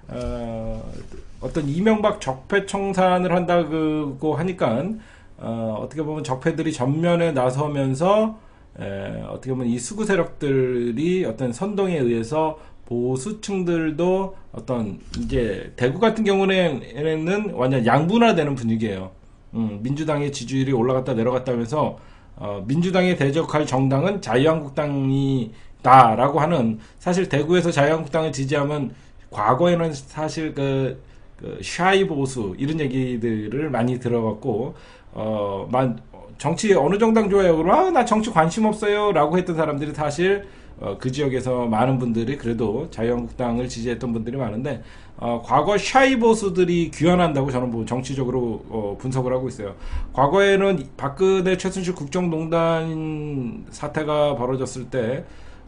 어떤 이명박 적폐 청산을 한다고 하니까, 어떻게 보면 적폐들이 전면에 나서면서, 어떻게 보면 이 수구 세력들이 어떤 선동에 의해서 보수층들도 어떤 이제 대구 같은 경우에는 완전 양분화되는 분위기예요. 민주당의 지지율이 올라갔다 내려갔다 하면서 민주당에 대적할 정당은 자유한국당이다라고 하는, 사실 대구에서 자유한국당을 지지하면 과거에는 사실 그 샤이 보수 이런 얘기들을 많이 들어봤고, 정치 어느 정당 좋아해요? 그러면 나 정치 관심 없어요 라고 했던 사람들이 사실 그 지역에서 많은 분들이 그래도 자유한국당을 지지했던 분들이 많은데, 과거 샤이 보수들이 귀환한다고 저는 뭐 정치적으로 분석을 하고 있어요. 과거에는 박근혜 최순실 국정농단 사태가 벌어졌을 때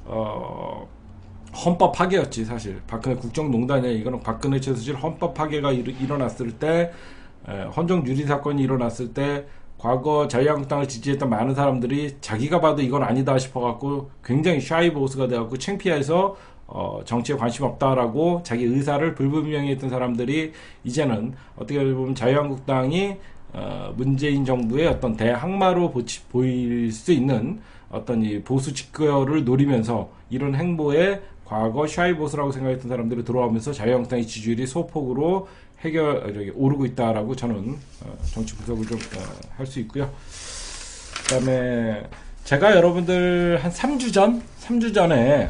헌법 파괴였지. 사실 박근혜 국정농단이야. 이거는 박근혜 최순실 헌법 파괴가 일어났을 때, 헌정 유린 사건이 일어났을 때 과거 자유한국당을 지지했던 많은 사람들이 자기가 봐도 이건 아니다 싶어갖고 굉장히 샤이 보수가 돼갖고 창피해서 정치에 관심 없다라고 자기 의사를 불분명히 했던 사람들이 이제는 어떻게 보면 자유한국당이 문재인 정부의 어떤 대항마로 보일 수 있는 어떤 이 보수 직거를 노리면서 이런 행보에 과거 샤이 보수라고 생각했던 사람들이 들어오면서 자유한국당의 지지율이 소폭으로 오르고 있다라고 저는 정치 분석을 좀 할 수 있고요. 그다음에 제가 여러분들 한 3주 전에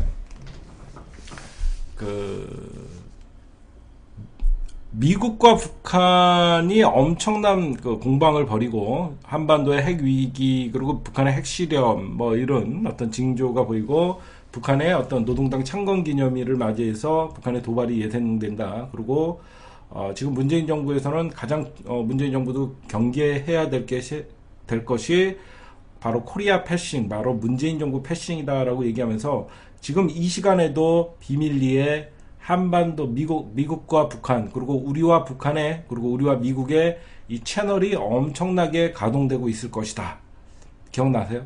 미국과 북한이 엄청난 그 공방을 벌이고 한반도의 핵 위기, 그리고 북한의 핵 실험 뭐 이런 어떤 징조가 보이고, 북한의 어떤 노동당 창건 기념일을 맞이해서 북한의 도발이 예상된다. 그리고 지금 문재인 정부에서는 가장 문재인 정부도 경계해야 될 것이 바로 코리아 패싱, 바로 문재인 정부 패싱이다라고 얘기하면서 지금 이 시간에도 비밀리에 한반도 미국과 북한 그리고 우리와 북한의 그리고 우리와 미국의 이 채널이 엄청나게 가동되고 있을 것이다. 기억나세요?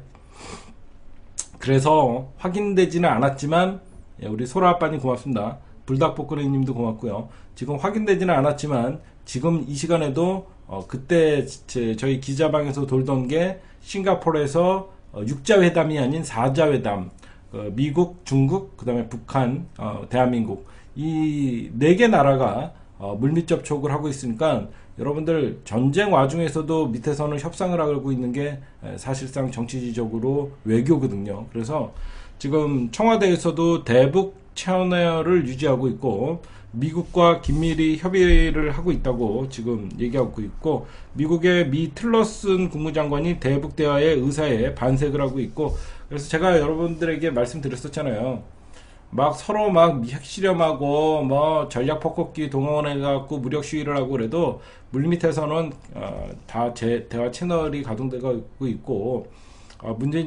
그래서 확인되지는 않았지만 우리 소라 아빠님 고맙습니다. 불닭볶음님도 고맙고요. 지금 확인되지는 않았지만 지금 이 시간에도 그때 저희 기자방에서 돌던 게 싱가포르에서 6자 회담이 아닌 4자 회담, 미국, 중국, 그 다음에 북한, 대한민국 이 4개 나라가 물밑 접촉을 하고 있으니까 여러분들 전쟁 와중에서도 밑에서는 협상을 하고 있는 게 사실상 정치적으로 외교거든요. 그래서 지금 청와대에서도 대북 채널을 유지하고 있고 미국과 긴밀히 협의를 하고 있다고 지금 얘기하고 있고 미국의 미 틀러슨 국무장관이 대북 대화의 의사에 반색을 하고 있고 그래서 제가 여러분들에게 말씀드렸었잖아요. 막 서로 막 핵실험하고 뭐 전략 폭격기 동원해갖고 무력 시위를 하고 그래도 물밑에서는 다 대화 채널이 가동되고 있고 문재인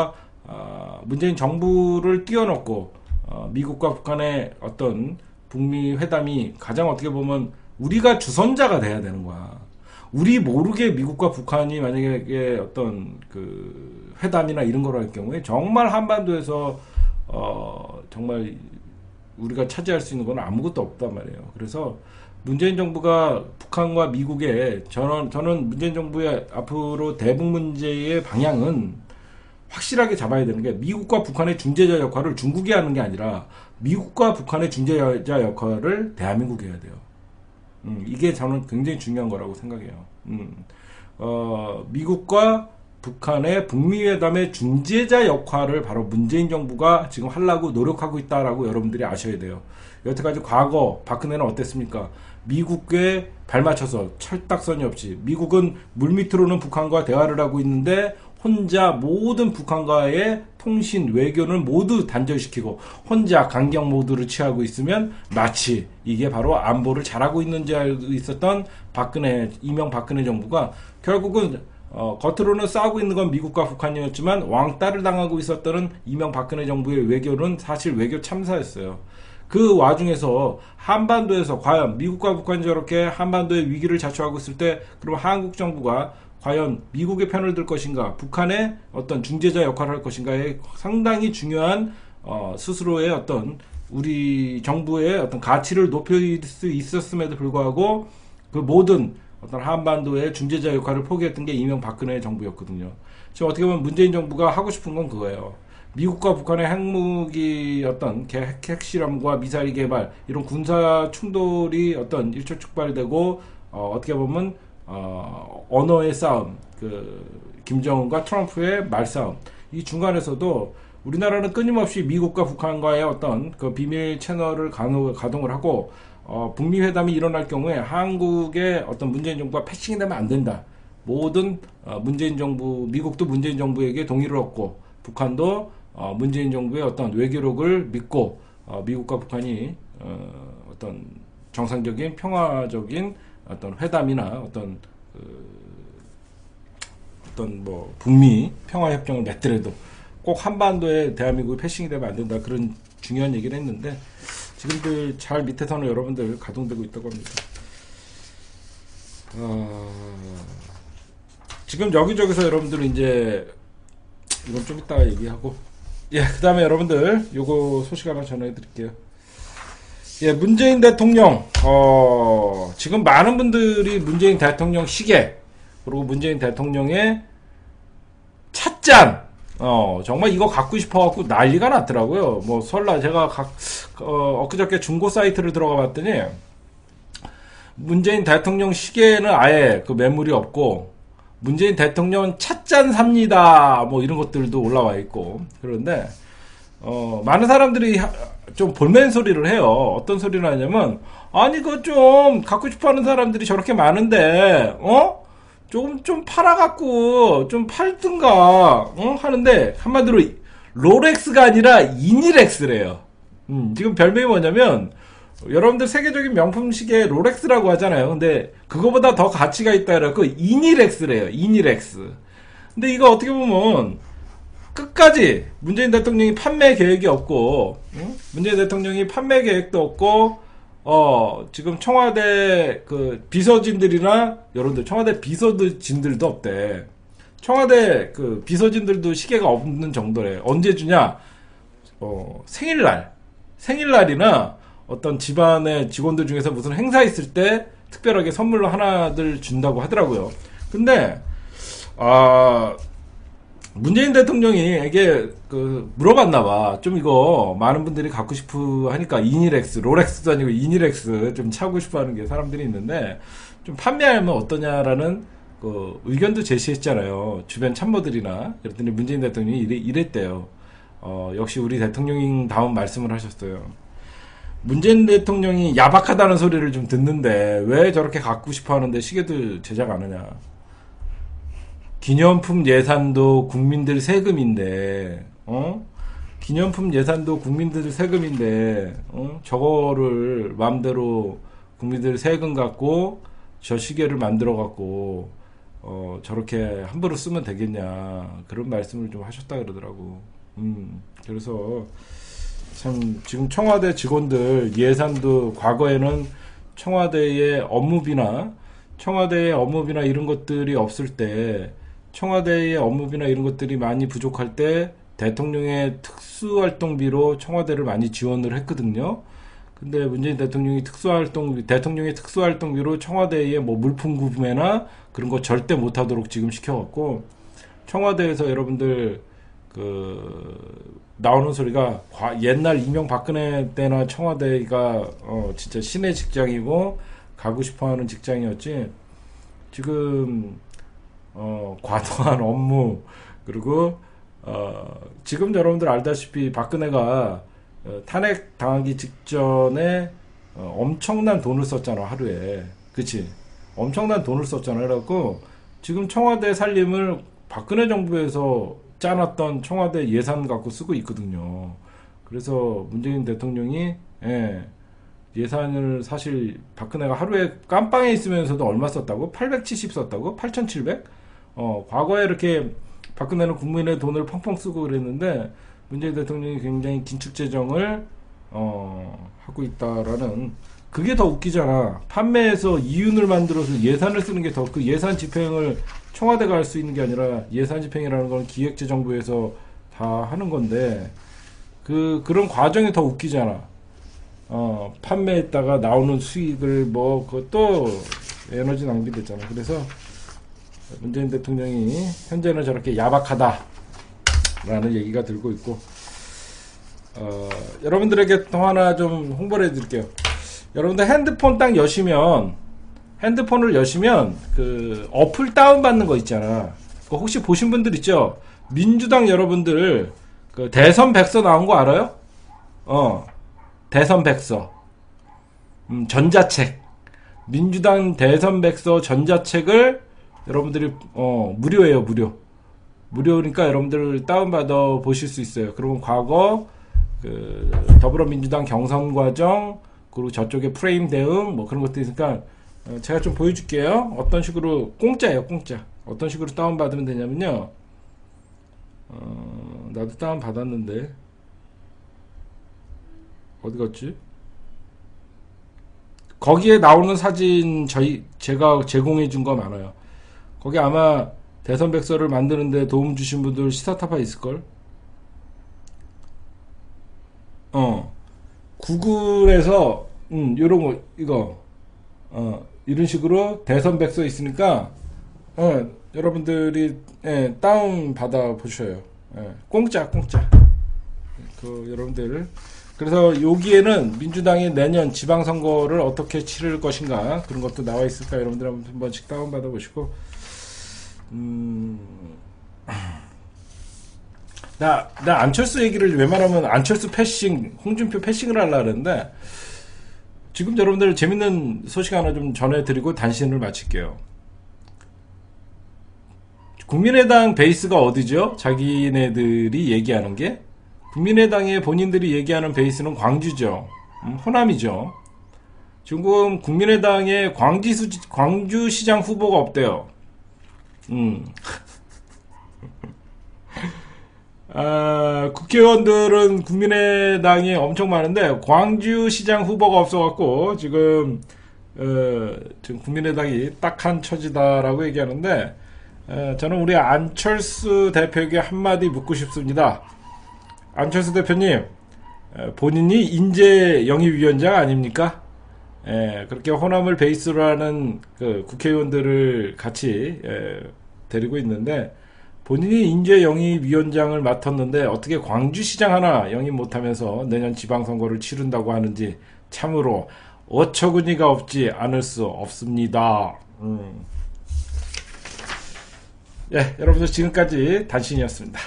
정부를 띄워놓고 미국과 북한의 어떤 북미 회담이 가장 어떻게 보면 우리가 주선자가 돼야 되는 거야. 우리 모르게 미국과 북한이 만약에 어떤 그 회담이나 이런 거로 할 경우에 정말 한반도에서 정말 우리가 차지할 수 있는 건 아무것도 없단 말이에요. 그래서 문재인 정부가 북한과 미국에 저는 문재인 정부의 앞으로 대북 문제의 방향은 확실하게 잡아야 되는 게 미국과 북한의 중재자 역할을 중국이 하는 게 아니라 미국과 북한의 중재자 역할을 대한민국이 해야 돼요. 이게 저는 굉장히 중요한 거라고 생각해요. 미국과 북한의 북미회담의 중재자 역할을 바로 문재인 정부가 지금 하려고 노력하고 있다라고 여러분들이 아셔야 돼요. 여태까지 과거 박근혜는 어땠습니까? 미국에 발맞춰서 철딱선이 없이 미국은 물밑으로는 북한과 대화를 하고 있는데 혼자 모든 북한과의 통신, 외교는 모두 단절시키고 혼자 강경 모드를 취하고 있으면 마치 이게 바로 안보를 잘하고 있는 줄 알고 있었던 이명박근혜 정부가 결국은 겉으로는 싸우고 있는 건 미국과 북한이었지만 왕따를 당하고 있었던 이명박근혜 정부의 외교는 사실 외교 참사였어요. 그 와중에서 한반도에서 과연 미국과 북한이 저렇게 한반도의 위기를 자초하고 있을 때 그럼 한국 정부가 과연 미국의 편을 들 것인가 북한의 어떤 중재자 역할을 할 것인가에 상당히 중요한 스스로의 어떤 우리 정부의 어떤 가치를 높일 수 있었음에도 불구하고 그 모든 어떤 한반도의 중재자 역할을 포기했던 게 이명박근혜 정부였거든요. 지금 어떻게 보면 문재인 정부가 하고 싶은 건 그거예요. 미국과 북한의 핵무기 어떤 핵실험과 미사일 개발 이런 군사 충돌이 어떤 일촉즉발되고 어떻게 보면 언어의 싸움, 김정은과 트럼프의 말싸움 이 중간에서도 우리나라는 끊임없이 미국과 북한과의 어떤 그 비밀 채널을 가동을 하고 북미 회담이 일어날 경우에 한국의 어떤 문재인 정부가 패싱이 되면 안 된다. 모든 문재인 정부, 미국도 문재인 정부에게 동의를 얻고 북한도 문재인 정부의 어떤 외교력을 믿고 미국과 북한이 어떤 정상적인 평화적인 어떤 회담이나 어떤 뭐 북미 평화 협정을 맺더라도 꼭 한반도에 대한민국이 패싱이 되면 안 된다. 그런 중요한 얘기를 했는데 지금들 잘 밑에서는 여러분들 가동되고 있다고 합니다. 지금 여기저기서 여러분들 이제 이건 좀 이따가 얘기하고 그 다음에 여러분들 요거 소식 하나 전해 드릴게요. 문재인 대통령 지금 많은 분들이 문재인 대통령 시계 그리고 문재인 대통령의 찻잔 정말 이거 갖고 싶어갖고 난리가 났더라고요. 뭐 설날 제가 엊그저께 중고 사이트를 들어가 봤더니 문재인 대통령 시계는 아예 그 매물이 없고 문재인 대통령 찻잔 삽니다 뭐 이런 것들도 올라와 있고 그런데 많은 사람들이 좀 볼멘 소리를 해요. 어떤 소리를 하냐면 아니 그거 좀 갖고 싶어하는 사람들이 저렇게 많은데 좀 팔아갖고 좀 팔든가 하는데 한마디로 롤렉스가 아니라 이니렉스래요. 지금 별명이 뭐냐면 여러분들 세계적인 명품 시계 롤렉스라고 하잖아요. 근데 그거보다 더 가치가 있다 그래갖고 이니렉스래요. 이니렉스. 근데 이거 어떻게 보면 끝까지 문재인 대통령이 판매 계획이 없고, 문재인 대통령이 판매 계획도 없고, 지금 청와대 그 비서진들이나 여러분들 청와대 비서진들도 없대. 청와대 그 비서진들도 시계가 없는 정도래. 언제 주냐? 생일날이나 어떤 집안의 직원들 중에서 무슨 행사 있을 때 특별하게 선물로 하나들 준다고 하더라고요. 근데 문재인 대통령이에게 물어봤나봐. 좀 이거 많은 분들이 갖고 싶어 하니까 이니렉스, 롤렉스도 아니고 이니렉스 좀 차고 싶어 하는 게 사람들이 있는데 좀 판매하면 어떠냐라는 의견도 제시했잖아요. 주변 참모들이나. 그랬더니 문재인 대통령이 이랬대요. 역시 우리 대통령인 다운 말씀을 하셨어요. 문재인 대통령이 야박하다는 소리를 좀 듣는데 왜 저렇게 갖고 싶어 하는데 시계들 제작 안 하냐. 기념품 예산도 국민들 세금인데, 기념품 예산도 국민들 세금인데, 저거를 마음대로 국민들 세금 갖고 저 시계를 만들어 갖고, 저렇게 함부로 쓰면 되겠냐. 그런 말씀을 좀 하셨다 그러더라고. 그래서 참 지금 청와대 직원들 예산도 과거에는 청와대의 업무비나 이런 것들이 없을 때 청와대의 업무비나 이런 것들이 많이 부족할 때 대통령의 특수활동비로 청와대를 많이 지원을 했거든요. 근데 문재인 대통령이 대통령의 특수활동비로 청와대의 뭐 물품 구매나 그런 거 절대 못하도록 지금 시켜갖고 청와대에서 여러분들 나오는 소리가 옛날 이명박근혜 때나 청와대가 진짜 신의 직장이고 가고 싶어하는 직장이었지. 지금 과도한 업무 그리고 지금 여러분들 알다시피 박근혜가 탄핵 당하기 직전에 엄청난 돈을 썼잖아. 하루에. 그치? 엄청난 돈을 썼잖아. 그래갖고 지금 청와대 살림을 박근혜 정부에서 짜놨던 청와대 예산 갖고 쓰고 있거든요. 그래서 문재인 대통령이 예산을 사실 박근혜가 하루에 깜빵에 있으면서도 얼마 썼다고? 870 썼다고? 8,700? 과거에 이렇게 박근혜는 국민의 돈을 펑펑 쓰고 그랬는데 문재인 대통령이 굉장히 긴축 재정을 하고 있다라는 그게 더 웃기잖아. 판매에서 이윤을 만들어서 예산을 쓰는 게 더 그 예산 집행을 청와대가 할 수 있는 게 아니라 예산 집행이라는 건 기획재정부에서 다 하는 건데 그런 과정이 더 웃기잖아. 판매했다가 나오는 수익을 그것도 에너지 낭비됐잖아. 그래서 문재인 대통령이 현재는 저렇게 야박하다라는 얘기가 들고 있고 여러분들에게 또 하나 좀 홍보를 해드릴게요. 여러분들 핸드폰을 여시면 그 어플 다운받는 거 있잖아. 그거 혹시 보신 분들 있죠? 민주당 여러분들 그 대선 백서 나온 거 알아요? 대선 백서 전자책 민주당 대선 백서 전자책을 여러분들이 무료예요. 무료니까 여러분들 다운받아 보실 수 있어요. 그러면 과거 그 더불어민주당 경선 과정 그리고 저쪽에 프레임 대응 뭐 그런 것도 있으니까 제가 좀 보여줄게요. 어떤 식으로 공짜예요. 공짜. 어떤 식으로 다운받으면 되냐면요. 나도 다운받았는데 어디 갔지? 거기에 나오는 사진 제가 제공해 준 거 많아요. 거기 아마 대선 백서를 만드는데 도움 주신 분들 시사타파 있을걸? 구글에서 요런 거 이거 이런 식으로 대선 백서 있으니까 여러분들이 다운 받아 보셔요. 공짜 그 여러분들 그래서 여기에는 민주당이 내년 지방선거를 어떻게 치를 것인가 그런 것도 나와 있을까 여러분들 한 번씩 다운 받아 보시고 나 안철수 얘기를 웬만하면 안철수 패싱 홍준표 패싱을 하려고 했는데 지금 여러분들 재밌는 소식 하나 좀 전해드리고 단신을 마칠게요. 국민의당 베이스가 어디죠? 자기네들이 얘기하는 게 국민의당의 본인들이 얘기하는 베이스는 광주죠. 호남이죠. 지금 국민의당의 광주시장 후보가 없대요. 국회의원들은 국민의당이 엄청 많은데 광주시장 후보가 없어갖고 지금 국민의당이 딱한 처지다라고 얘기하는데 저는 우리 안철수 대표에게 한마디 묻고 싶습니다. 안철수 대표님, 본인이 인재영입위원장 아닙니까? 그렇게 호남을 베이스로 하는 그 국회의원들을 같이 데리고 있는데 본인이 인재영입위원장을 맡았는데 어떻게 광주시장 하나 영입 못하면서 내년 지방선거를 치른다고 하는지 참으로 어처구니가 없지 않을 수 없습니다. 여러분들 지금까지 단신이었습니다.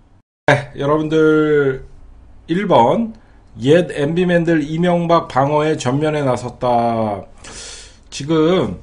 여러분들 1번 옛 MB맨들 이명박 방어에 전면에 나섰다. 지금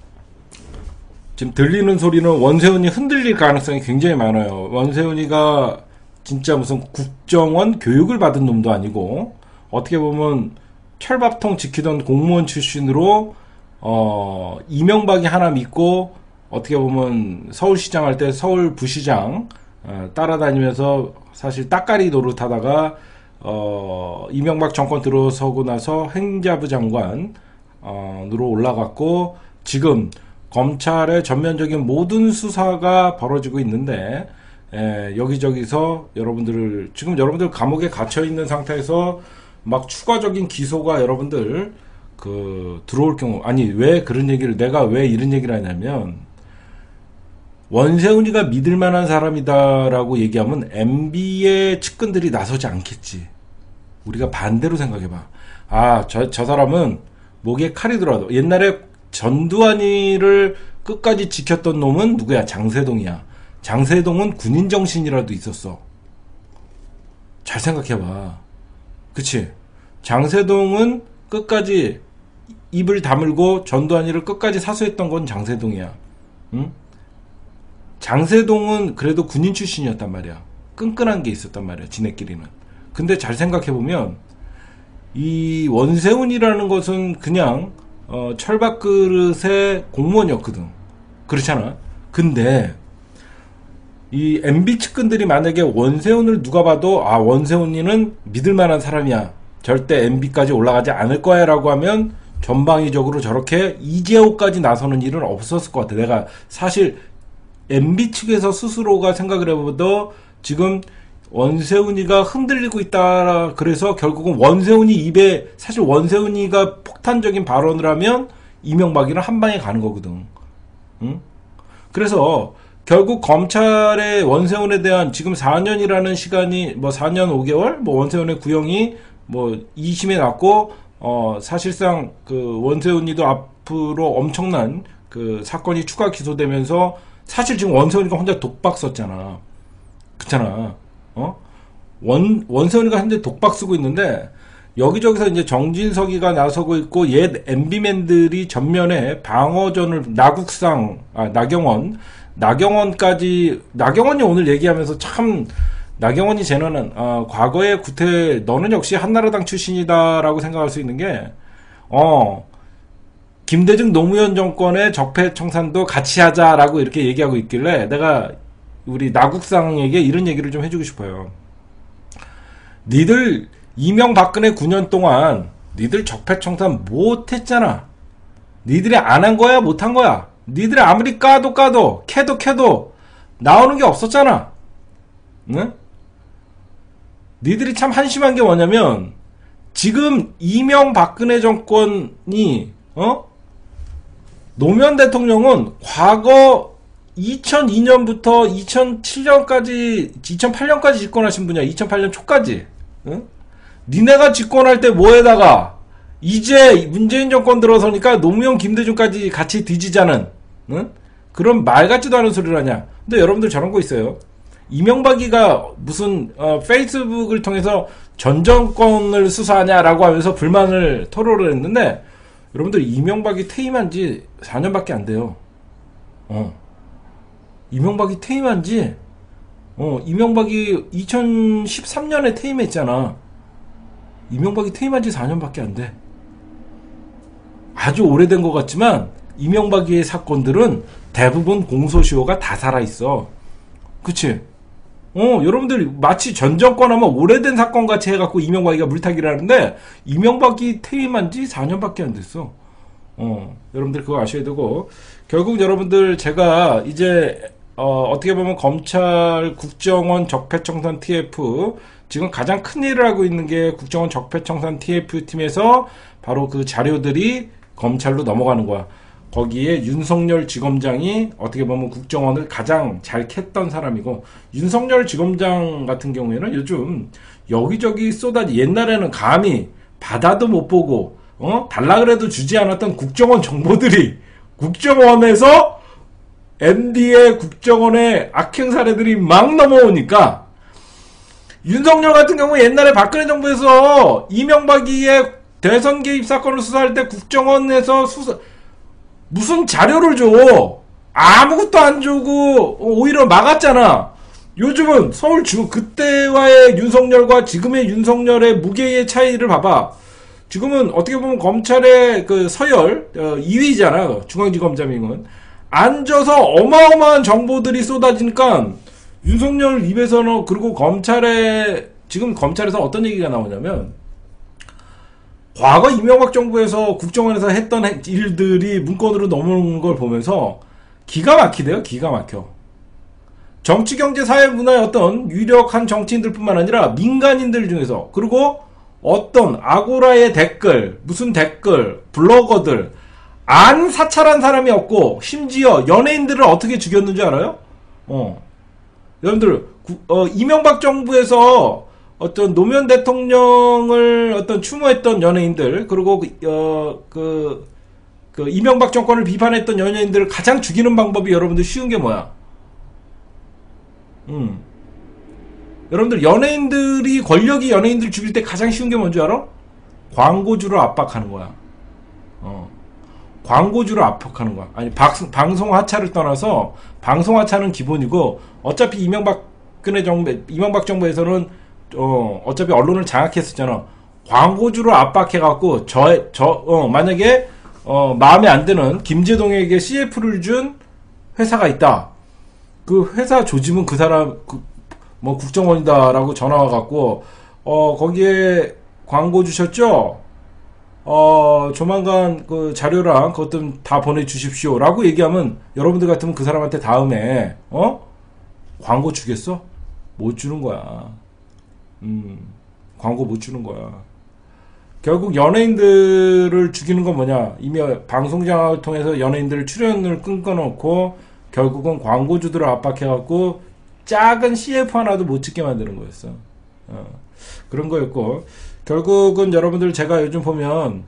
들리는 소리는 원세훈이 흔들릴 가능성이 굉장히 많아요. 원세훈이가 진짜 무슨 국정원 교육을 받은 놈도 아니고 어떻게 보면 철밥통 지키던 공무원 출신으로 이명박이 하나 믿고 어떻게 보면 서울시장 할 때 서울부시장 따라다니면서 사실 따까리 노릇하다가 이명박 정권 들어서고 나서 행자부 장관으로 올라갔고 지금 검찰의 전면적인 모든 수사가 벌어지고 있는데 여기저기서 지금 여러분들 감옥에 갇혀 있는 상태에서 막 추가적인 기소가 여러분들 들어올 경우 왜 그런 얘기를 내가 왜 이런 얘기를 하냐면 원세훈이가 믿을만한 사람이다라고 얘기하면 MB의 측근들이 나서지 않겠지. 우리가 반대로 생각해봐. 저 사람은 목에 칼이 들어와도 옛날에 전두환이를 끝까지 지켰던 놈은 누구야? 장세동이야. 장세동은 군인 정신이라도 있었어. 잘 생각해봐. 그치? 장세동은 끝까지 입을 다물고 전두환이를 끝까지 사수했던 건 장세동이야. 응? 장세동은 그래도 군인 출신이었단 말이야. 끈끈한 게 있었단 말이야. 지네끼리는. 근데 잘 생각해보면 이 원세훈이라는 것은 그냥 철밥그릇의 공무원이었거든. 그렇잖아. 근데 이 MB 측근들이 만약에 원세훈을 누가 봐도 원세훈이는 믿을만한 사람이야. 절대 MB까지 올라가지 않을 거야 라고 하면 전방위적으로 저렇게 이재호까지 나서는 일은 없었을 것 같아. 내가 사실 MB 측에서 스스로가 생각을 해보도 지금 원세훈이가 흔들리고 있다. 그래서 결국은 원세훈이 입에 사실 원세훈이가 폭탄적인 발언을 하면 이명박이랑 한 방에 가는 거거든. 응? 그래서 결국 검찰의 원세훈에 대한 지금 4년이라는 시간이 4년 5개월 원세훈의 구형이 2심에 났고 사실상 원세훈이도 앞으로 엄청난 사건이 추가 기소되면서 사실 지금 원세훈이가 혼자 독박 썼잖아. 그렇잖아. 원세훈이가 현재 독박 쓰고 있는데 여기저기서 이제 정진석이가 나서고 있고 옛 MB맨들이 전면에 방어전을 나경원이 오늘 얘기하면서 참 나경원이 쟤는 과거의 구태 너는 역시 한나라당 출신이다라고 생각할 수 있는 게 김대중 노무현 정권의 적폐청산도 같이 하자라고 이렇게 얘기하고 있길래 내가 우리 나국상에게 이런 얘기를 좀 해주고 싶어요. 니들 이명박근혜 9년 동안 니들 적폐청산 못했잖아. 니들이 안 한 거야 못한 거야. 니들이 아무리 캐도 나오는 게 없었잖아. 응? 니들이 참 한심한 게 뭐냐면 지금 이명박근혜 정권이 노무현 대통령은 과거 2002년부터 2008년까지 집권하신 분이야. 2008년 초까지. 응? 니네가 집권할 때 뭐에다가 이제 문재인 정권 들어서니까 노무현 김대중까지 같이 뒤지자는 응? 그런 말 같지도 않은 소리를 하냐. 근데 여러분들 저런 거 있어요. 이명박이가 무슨 페이스북을 통해서 전 정권을 수사하냐라고 하면서 불만을 토로를 했는데 여러분들 이명박이 퇴임한 지 4년밖에 안 돼요. 이명박이 퇴임한 지 이명박이 2013년에 퇴임했잖아. 이명박이 퇴임한 지 4년밖에 안 돼. 아주 오래된 것 같지만 이명박이의 사건들은 대부분 공소시효가 다 살아있어. 그치? 여러분들 마치 전 정권 하면 오래된 사건 같이 해갖고 이명박이가 물타기를 하는데 이명박이 퇴임한 지 4년밖에 안 됐어. 여러분들 그거 아셔야 되고, 결국 여러분들 제가 이제 어떻게 보면 검찰 국정원 적폐청산 TF, 지금 가장 큰 일을 하고 있는 게 국정원 적폐청산 TF팀에서 바로 그 자료들이 검찰로 넘어가는 거야. 거기에 윤석열 지검장이 어떻게 보면 국정원을 가장 잘 캤던 사람이고, 윤석열 지검장 같은 경우에는 요즘 여기저기 옛날에는 감히 받아도 못 보고 달라 그래도 주지 않았던 국정원 정보들이 국정원에서 MD의 국정원의 악행 사례들이 막 넘어오니까, 윤석열 같은 경우 옛날에 박근혜 정부에서 이명박이의 대선 개입 사건을 수사할 때 국정원에서 무슨 자료를 줘? 아무것도 안 주고 오히려 막았잖아. 요즘은 그때와의 윤석열과 지금의 윤석열의 무게의 차이를 봐봐. 지금은 어떻게 보면 검찰의 그 서열 2위잖아. 중앙지검장은 앉아서 어마어마한 정보들이 쏟아지니까 윤석열 입에서는, 그리고 지금 검찰에서 어떤 얘기가 나오냐면, 과거 이명박 정부에서 국정원에서 했던 일들이 문건으로 넘어오는 걸 보면서 기가 막히대요. 기가 막혀. 정치, 경제, 사회, 문화의 어떤 유력한 정치인들뿐만 아니라 민간인들 중에서, 그리고 어떤 아고라의 댓글, 무슨 댓글, 블로거들, 안 사찰한 사람이 없고, 심지어 연예인들을 어떻게 죽였는지 알아요? 여러분들, 이명박 정부에서 어떤 노무현 대통령을 추모했던 연예인들, 그리고 그 이명박 정권을 비판했던 연예인들을 가장 죽이는 방법이 여러분들 쉬운 게 뭐야? 여러분들 권력이 연예인들 죽일 때 가장 쉬운 게 뭔지 알아? 광고주를 압박하는 거야. 광고주를 압박하는 거야. 아니, 방송 하차를 떠나서, 방송 하차는 기본이고, 어차피 이명박 정부에서는 어차피 언론을 장악했었잖아. 광고주를 압박해갖고, 만약에, 마음에 안 드는 김재동에게 CF를 준 회사가 있다. 그 회사 조짐은 그 사람, 국정원이다라고 전화와갖고, 거기에 광고 주셨죠? 조만간 그 자료랑 그것 다 보내주십시오. 라고 얘기하면, 여러분들 같으면 그 사람한테 다음에, 광고 주겠어? 못 주는 거야. 광고 못 주는 거야. 결국 연예인들을 죽이는 건 뭐냐? 이미 방송장을 통해서 연예인들 출연을 끊어놓고 결국은 광고주들을 압박해갖고 작은 CF 하나도 못 찍게 만드는 거였어. 그런 거였고, 결국은 여러분들 제가 요즘 보면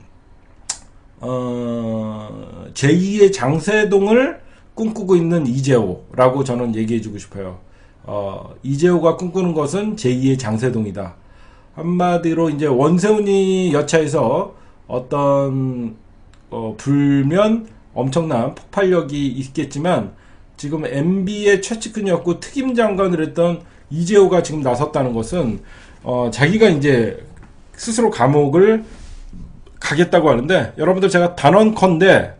제2의 장세동을 꿈꾸고 있는 이재호라고 저는 얘기해주고 싶어요. 이재호가 꿈꾸는 것은 제2의 장세동이다. 한마디로 이제 원세훈이 여차해서 어떤 불면 엄청난 폭발력이 있겠지만, 지금 MB의 최측근이었고 특임 장관을 했던 이재호가 지금 나섰다는 것은 자기가 이제 스스로 감옥을 가겠다고 하는데, 여러분들 제가 단언컨대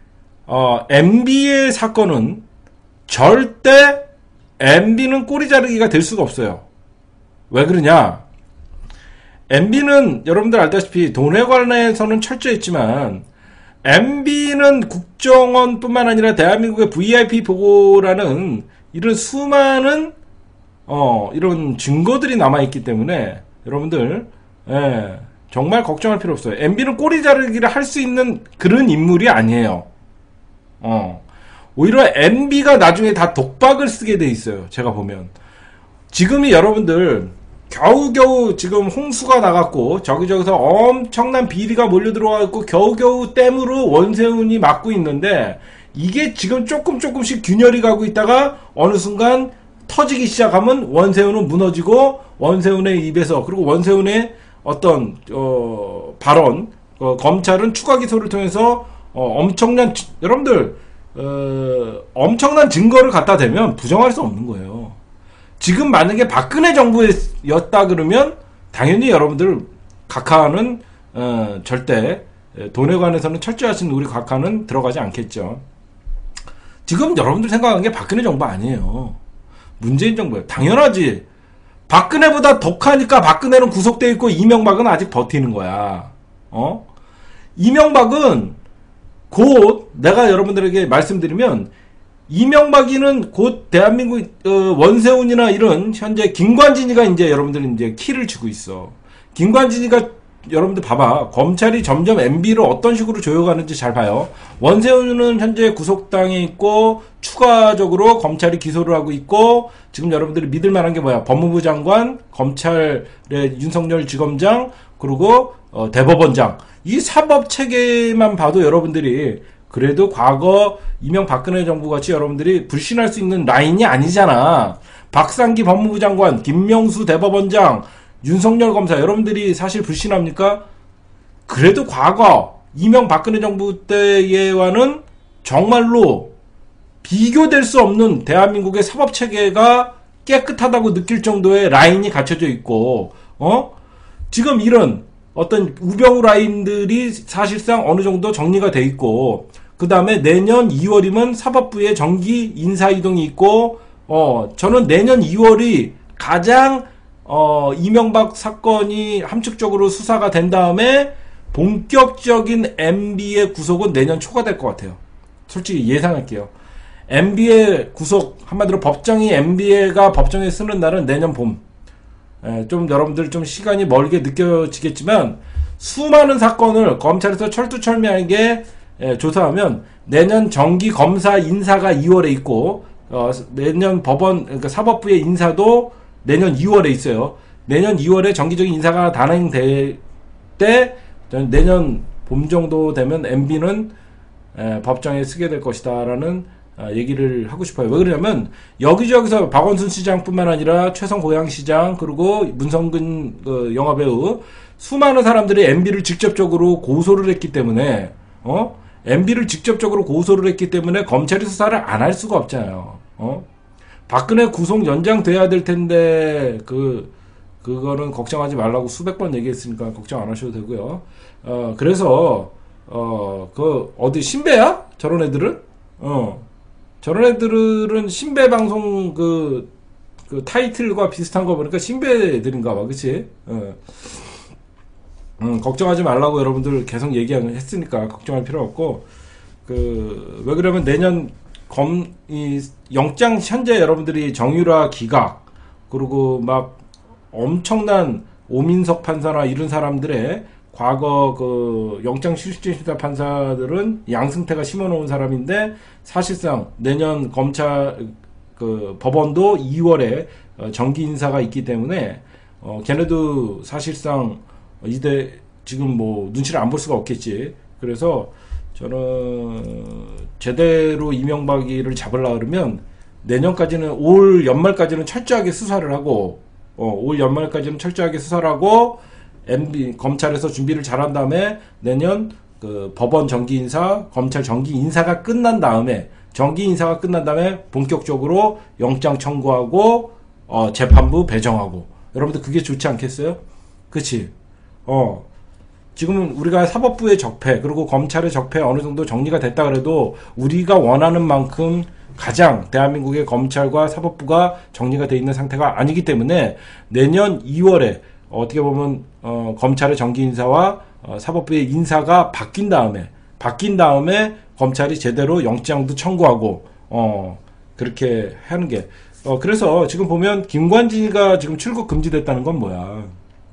MB의 사건은 절대 MB는 꼬리 자르기가 될 수가 없어요. 왜 그러냐? MB는 여러분들 알다시피 돈에 관해서는 철저했지만, MB는 국정원뿐만 아니라 대한민국의 VIP 보고라는 이런 수많은 이런 증거들이 남아있기 때문에 여러분들 정말 걱정할 필요 없어요. MB는 꼬리 자르기를 할 수 있는 그런 인물이 아니에요. 오히려 MB가 나중에 다 독박을 쓰게 돼 있어요. 제가 보면 지금이 여러분들 겨우겨우 지금 홍수가 나갔고 저기저기서 엄청난 비리가 몰려 들어와갖고 겨우겨우 댐으로 원세훈이 막고 있는데, 이게 지금 조금씩 균열이 가고 있다가 어느 순간 터지기 시작하면 원세훈은 무너지고, 원세훈의 입에서, 그리고 원세훈의 어떤 발언, 검찰은 추가 기소를 통해서 여러분들 엄청난 증거를 갖다 대면 부정할 수 없는 거예요. 지금 만약에 박근혜 정부였다 그러면 당연히 여러분들 각하는 절대 돈에 관해서는 철저하신 우리 각하는 들어가지 않겠죠. 지금 여러분들 생각하는 게 박근혜 정부 아니에요. 문재인 정부예요. 당연하지. 박근혜보다 덕하니까 박근혜는 구속돼 있고 이명박은 아직 버티는 거야. 이명박은 곧 내가 여러분들에게 말씀드리면 이명박이는 곧 대한민국 원세훈이나 이런 현재 김관진이가 이제 여러분들 이제 키를 쥐고 있어. 김관진이가 여러분들 봐봐. 검찰이 점점 MB를 어떤 식으로 조여가는지 잘 봐요. 원세훈은 현재 구속당해 있고 추가적으로 검찰이 기소를 하고 있고 지금 여러분들이 믿을 만한 게 뭐야? 법무부 장관, 검찰의 윤석열 지검장, 그리고 대법원장. 이 사법 체계만 봐도 여러분들이 그래도 과거 이명박근혜 정부 같이 여러분들이 불신할 수 있는 라인이 아니잖아. 박상기 법무부 장관, 김명수 대법원장, 윤석열 검사 여러분들이 사실 불신합니까? 그래도 과거 이명박근혜 정부 때와는 정말로 비교될 수 없는 대한민국의 사법체계가 깨끗하다고 느낄 정도의 라인이 갖춰져 있고 지금 이런 어떤 우병우 라인들이 사실상 어느 정도 정리가 돼 있고 그 다음에 내년 2월이면 사법부의 정기 인사 이동이 있고 저는 내년 2월이 가장 이명박 사건이 함축적으로 수사가 된 다음에 본격적인 MB의 구속은 내년 초가 될 것 같아요. 솔직히 예상할게요. MB의 구속, 한마디로 법정이 MB가 법정에 쓰는 날은 내년 봄. 좀 여러분들 좀 시간이 멀게 느껴지겠지만 수많은 사건을 검찰에서 철두철미하게 조사하면 내년 정기 검사 인사가 2월에 있고 내년 법원 그러니까 사법부의 인사도 내년 2월에 있어요. 내년 2월에 정기적인 인사가 단행될 때 내년 봄 정도 되면 MB는 법정에 쓰게 될 것이다라는 얘기를 하고 싶어요. 왜 그러냐면 여기저기서 박원순 시장뿐만 아니라 최성 고양시장 그리고 문성근 영화배우 수많은 사람들이 MB를 직접적으로 고소를 했기 때문에 MB를 직접적으로 고소를 했기 때문에 검찰이 수사를 안 할 수가 없잖아요. 박근혜 구속 연장돼야 될 텐데 그거는 걱정하지 말라고 수백 번 얘기했으니까 걱정 안 하셔도 되고요. 그래서 어디 신배야? 저런 애들은? 저런 애들은 신배 방송 그 타이틀과 비슷한 거 보니까 신배 애들인가 봐. 그치? 걱정하지 말라고 여러분들 계속 얘기했으니까 걱정할 필요 없고, 왜 그러면 내년 이 영장 현재 여러분들이 정유라 기각, 그리고 막 엄청난 오민석 판사나 이런 사람들의 과거 영장 실질심사 판사들은 양승태가 심어놓은 사람인데 사실상 내년 검찰 법원도 2월에 정기 인사가 있기 때문에 걔네도 사실상 이제 지금 뭐 눈치를 안 볼 수가 없겠지. 그래서 저는 제대로 이명박이를 잡으려고 그러면 내년까지는 올 연말까지는 철저하게 수사를 하고 올 연말까지는 철저하게 수사를 하고 MB 검찰에서 준비를 잘한 다음에 내년 법원 정기 인사, 검찰 정기 인사가 끝난 다음에 본격적으로 영장 청구하고 재판부 배정하고 여러분들 그게 좋지 않겠어요? 그치? 지금은 우리가 사법부의 적폐 그리고 검찰의 적폐 어느 정도 정리가 됐다 그래도 우리가 원하는 만큼 가장 대한민국의 검찰과 사법부가 정리가 돼 있는 상태가 아니기 때문에 내년 2월에 어떻게 보면 검찰의 정기 인사와 사법부의 인사가 바뀐 다음에 검찰이 제대로 영장도 청구하고 그렇게 하는 게 그래서 지금 보면 김관진이가 지금 출국 금지됐다는 건 뭐야?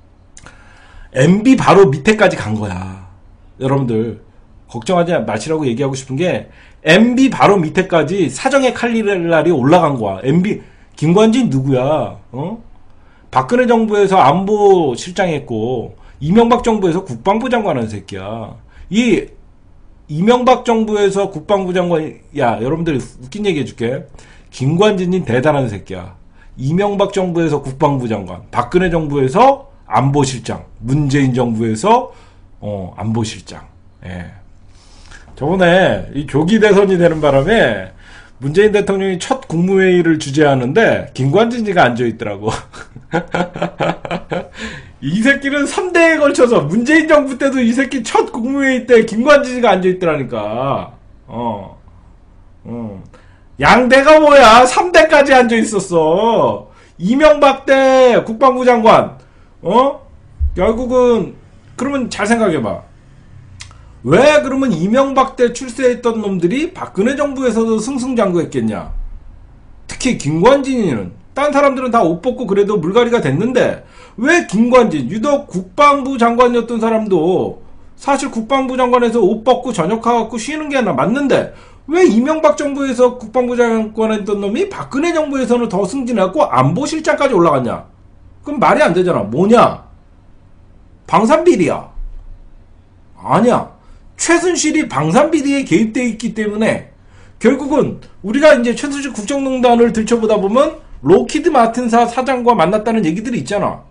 MB 바로 밑에까지 간 거야. 여러분들 걱정하지 마시라고 얘기하고 싶은 게 MB 바로 밑에까지 사정의 칼날이 올라간 거야. MB 김관진 누구야? 박근혜 정부에서 안보실장 했고 이명박 정부에서 국방부 장관 한 새끼야. 이 이명박 정부에서 국방부 장관 여러분들 웃긴 얘기 해줄게. 김관진님 대단한 새끼야. 이명박 정부에서 국방부 장관, 박근혜 정부에서 안보실장, 문재인 정부에서 안보실장. 예. 저번에 이 조기 대선이 되는 바람에 문재인 대통령이 첫 국무회의를 주재하는데 김관진이가 앉아있더라고. 이 새끼는 3대에 걸쳐서 문재인 정부 때도 이 새끼 첫 국무회의 때 김관진이가 앉아있더라니까. 양대가 뭐야? 3대까지 앉아 있었어. 이명박 때 국방부 장관. 결국은 그러면 잘 생각해봐. 왜 그러면 이명박 때 출세했던 놈들이 박근혜 정부에서도 승승장구했겠냐? 특히 김관진이는 딴 사람들은 다 옷 벗고 그래도 물갈이가 됐는데 왜 김관진, 유독 국방부 장관이었던 사람도 사실 국방부 장관에서 옷 벗고 저녁하고 쉬는 게 맞는데 왜 이명박 정부에서 국방부 장관했던 놈이 박근혜 정부에서는 더 승진해갖고 안보실장까지 올라갔냐? 그럼 말이 안 되잖아. 뭐냐? 방산비리야. 아니야. 최순실이 방산비리에 개입되어 있기 때문에 결국은 우리가 이제 최순실 국정농단을 들춰보다 보면 로키드 마틴사 사장과 만났다는 얘기들이 있잖아.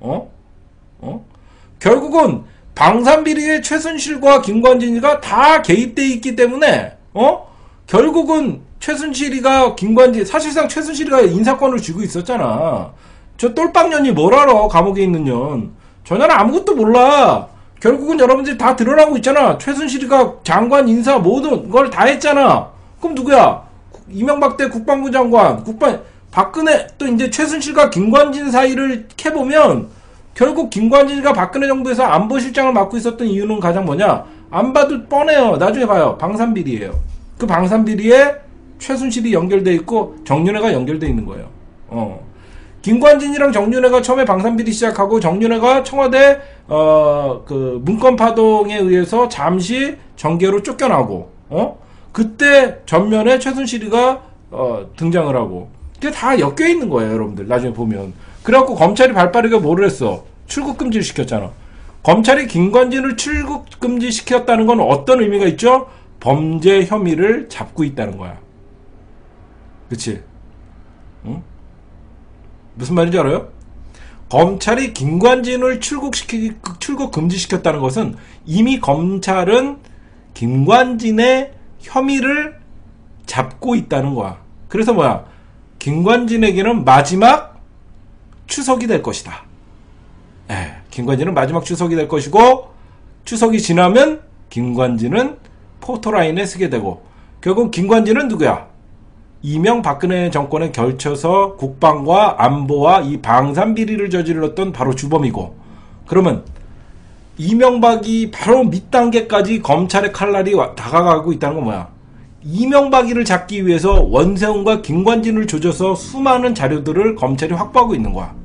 결국은 방산비리에 최순실과 김관진이가 다 개입되어 있기 때문에 결국은 최순실이가 김관진 사실상 최순실이가 인사권을 쥐고 있었잖아. 저 똘빵년이 뭘 알아? 감옥에 있는 년. 저 년은 아무것도 몰라. 결국은 여러분들이 다 드러나고 있잖아. 최순실이가 장관 인사 모든 걸 다 했잖아. 그럼 누구야? 이명박 때 국방부 장관, 박근혜, 또 이제 최순실과 김관진 사이를 캐보면 결국 김관진이가 박근혜 정부에서 안보실장을 맡고 있었던 이유는 가장 뭐냐? 안 봐도 뻔해요. 나중에 봐요. 방산비리예요. 그 방산비리에 최순실이 연결돼 있고 정윤회가 연결돼 있는 거예요. 김관진이랑 정윤회가 처음에 방산비리 시작하고 정윤회가 청와대 그 문건 파동에 의해서 잠시 정계로 쫓겨나고 그때 전면에 최순실이가 등장을 하고 그게 다 엮여 있는 거예요, 여러분들. 나중에 보면. 그래갖고 검찰이 발빠르게 뭐를 했어? 출국 금지를 시켰잖아. 검찰이 김관진을 출국 금지 시켰다는 건 어떤 의미가 있죠? 범죄 혐의를 잡고 있다는 거야. 그치? 응? 무슨 말인지 알아요? 검찰이 김관진을 출국 금지시켰다는 것은 이미 검찰은 김관진의 혐의를 잡고 있다는 거야. 그래서 뭐야? 김관진에게는 마지막 추석이 될 것이다. 김관진은 마지막 추석이 될 것이고 추석이 지나면 김관진은 포토라인에 서게 되고 결국 김관진은 누구야? 이명박근혜 정권에 걸쳐서 국방과 안보와 이 방산비리를 저질렀던 바로 주범이고 그러면 이명박이 바로 밑단계까지 검찰의 칼날이 다가가고 있다는 건 뭐야? 이명박이를 잡기 위해서 원세훈과 김관진을 조져서 수많은 자료들을 검찰이 확보하고 있는 거야.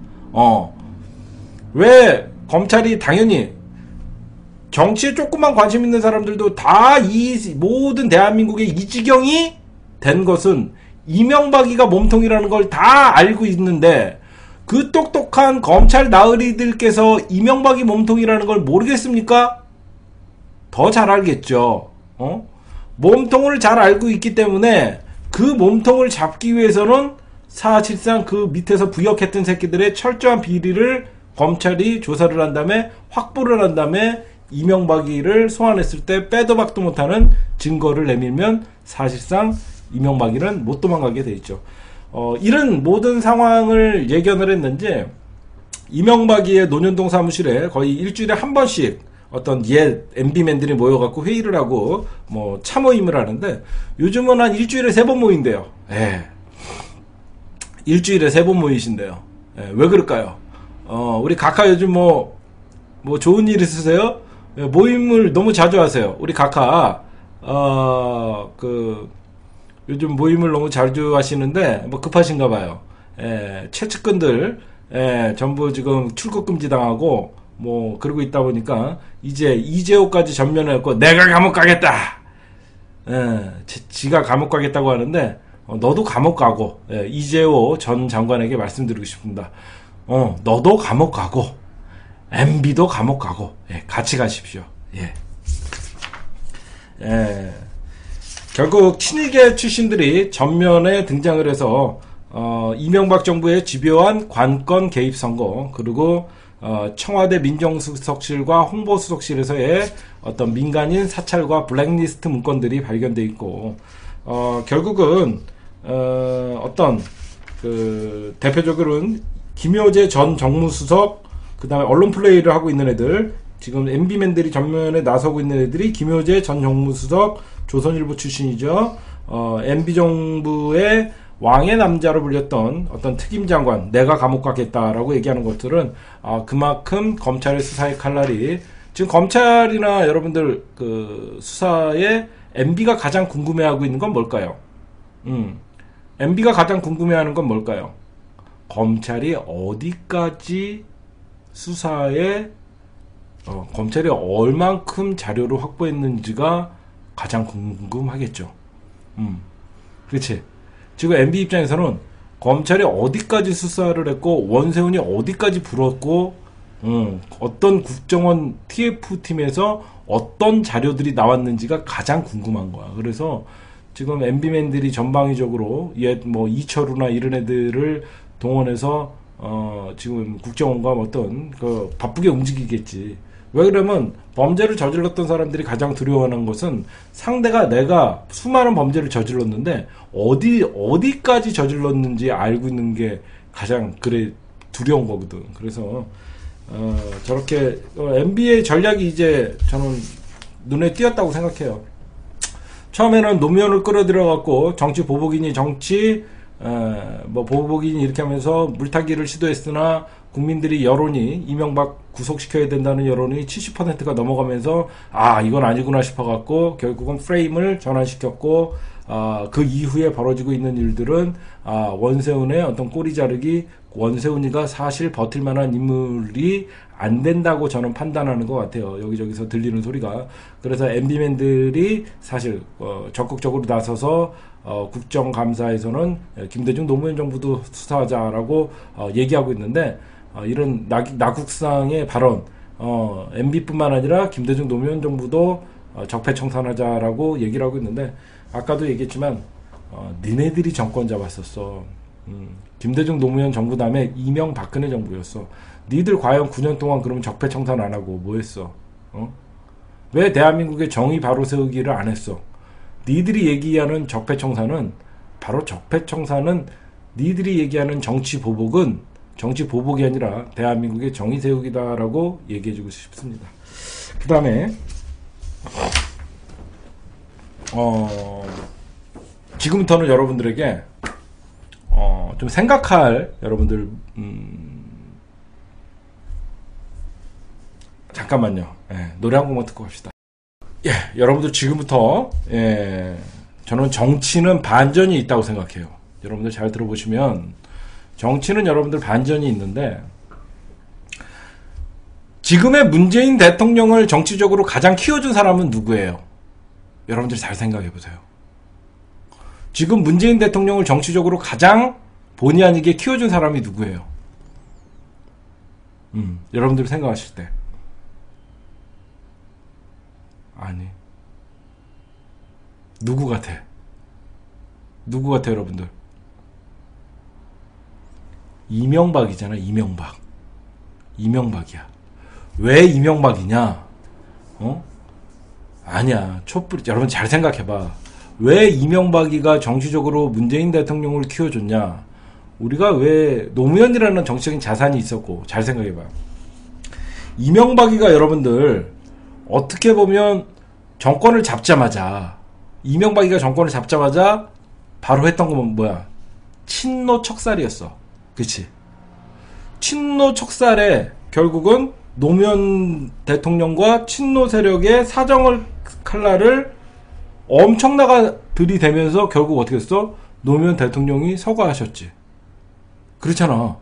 왜 검찰이 당연히 정치에 조금만 관심 있는 사람들도 다 이 모든 대한민국의 이 지경이 된 것은 이명박이가 몸통이라는 걸 다 알고 있는데 그 똑똑한 검찰 나으리들께서 이명박이 몸통이라는 걸 모르겠습니까? 더 잘 알겠죠. 몸통을 잘 알고 있기 때문에 그 몸통을 잡기 위해서는 사실상 그 밑에서 부역했던 새끼들의 철저한 비리를 검찰이 조사를 한 다음에 확보를 한 다음에 이명박이를 소환했을 때 빼도 박도 못하는 증거를 내밀면 사실상 이명박이는 못 도망가게 돼 있죠. 이런 모든 상황을 예견을 했는지 이명박이의 논현동 사무실에 거의 일주일에 한 번씩 어떤 옛 MB맨들이 모여갖고 회의를 하고 뭐 참모임을 하는데 요즘은 한 일주일에 3번 모인대요. 일주일에 3번 모이신대요. 왜 그럴까요? 우리 각하 요즘 뭐 좋은 일 있으세요? 모임을 너무 자주 하세요. 우리 각하 요즘 모임을 너무 자주 하시는데 뭐 급하신가 봐요. 최측근들 전부 지금 출국 금지 당하고 뭐 그러고 있다 보니까 이제 이재호까지 전면해갖고 내가 감옥 가겠다. 지가 감옥 가겠다고 하는데 너도 감옥 가고 이재호 전 장관에게 말씀드리고 싶습니다. 너도 감옥 가고 MB도 감옥 가고 같이 가십시오. 결국 친이계 출신들이 전면에 등장을 해서 이명박 정부의 집요한 관건 개입 선거 그리고 청와대 민정수석실과 홍보수석실에서의 어떤 민간인 사찰과 블랙리스트 문건들이 발견돼 있고 결국은 어떤 대표적으로는 김효재 전 정무수석 그 다음에 언론 플레이를 하고 있는 애들 지금 MB맨들이 전면에 나서고 있는 애들이 김효재 전 정무수석 조선일보 출신이죠. MB 정부의 왕의 남자로 불렸던 어떤 특임 장관, 내가 감옥 가겠다라고 얘기하는 것들은 그만큼 검찰의 수사의 칼날이 지금 검찰이나 여러분들 그 수사에 MB가 가장 궁금해하고 있는 건 뭘까요? MB가 가장 궁금해하는 건 뭘까요? 검찰이 어디까지 수사에 검찰이 얼만큼 자료를 확보했는지가 가장 궁금하겠죠. 그렇지. 지금 MB 입장에서는 검찰이 어디까지 수사를 했고 원세훈이 어디까지 불었고 어떤 국정원 TF팀에서 어떤 자료들이 나왔는지가 가장 궁금한 거야. 그래서 지금 MB맨들이 전방위적으로 옛 뭐 이철우나 이런 애들을 동원해서 지금 국정원과 어떤 그 바쁘게 움직이겠지. 왜 그러면 범죄를 저질렀던 사람들이 가장 두려워하는 것은 상대가 내가 수많은 범죄를 저질렀는데 어디까지 저질렀는지 알고 있는 게 가장 그래 두려운 거거든. 그래서 저렇게 MB의 전략이 이제 저는 눈에 띄었다고 생각해요. 처음에는 노무현을 끌어들여갖고 정치 보복이니 뭐 보복이니 이렇게 하면서 물타기를 시도했으나 국민들이 여론이 이명박 구속시켜야 된다는 여론이 70%가 넘어가면서 이건 아니구나 싶어갖고 결국은 프레임을 전환시켰고 그 이후에 벌어지고 있는 일들은 원세훈의 어떤 꼬리 자르기, 원세훈이가 사실 버틸 만한 인물이 안 된다고 저는 판단하는 것 같아요. 여기저기서 들리는 소리가. 그래서 MB맨들이 사실 적극적으로 나서서 국정감사에서는 김대중 노무현 정부도 수사하자라고 얘기하고 있는데 이런 나국상의 발언 MB뿐만 아니라 김대중 노무현 정부도 적폐청산하자라고 얘기를 하고 있는데 아까도 얘기했지만 니네들이 정권 잡았었어. 김대중 노무현 정부 다음에 이명박근혜 정부였어. 니들 과연 9년 동안 그러면 적폐청산 안 하고 뭐 했어? 왜 대한민국의 정의 바로 세우기를 안 했어? 니들이 얘기하는 적폐청산은 바로 적폐청산은 니들이 얘기하는 정치 보복은 정치 보복이 아니라 대한민국의 정의 세우기다라고 얘기해주고 싶습니다. 그 다음에 지금부터는 여러분들에게 좀 생각할 여러분들 잠깐만요. 노래 한 곡만 듣고 갑시다. 여러분들 지금부터 저는 정치는 반전이 있다고 생각해요. 여러분들 잘 들어보시면 정치는 여러분들 반전이 있는데 지금의 문재인 대통령을 정치적으로 가장 키워준 사람은 누구예요? 여러분들 잘 생각해 보세요. 지금 문재인 대통령을 정치적으로 가장 본의 아니게 키워준 사람이 누구예요? 여러분들 생각하실 때 아니 누구 같아? 누구 같아 여러분들? 이명박이잖아. 이명박이야. 왜 이명박이냐? 아니야. 촛불 여러분 잘 생각해봐. 왜 이명박이가 정치적으로 문재인 대통령을 키워줬냐? 우리가 왜 노무현이라는 정치적인 자산이 있었고 잘 생각해봐. 이명박이가 여러분들 어떻게 보면 정권을 잡자마자 이명박이가 정권을 잡자마자 바로 했던 건 뭐야? 친노 척살이었어. 그치? 친노 척살에 결국은 노무현 대통령과 친노 세력의 사정을 칼날을 엄청나게 들이대면서 결국 어떻게 했어? 노무현 대통령이 서거하셨지. 그렇잖아.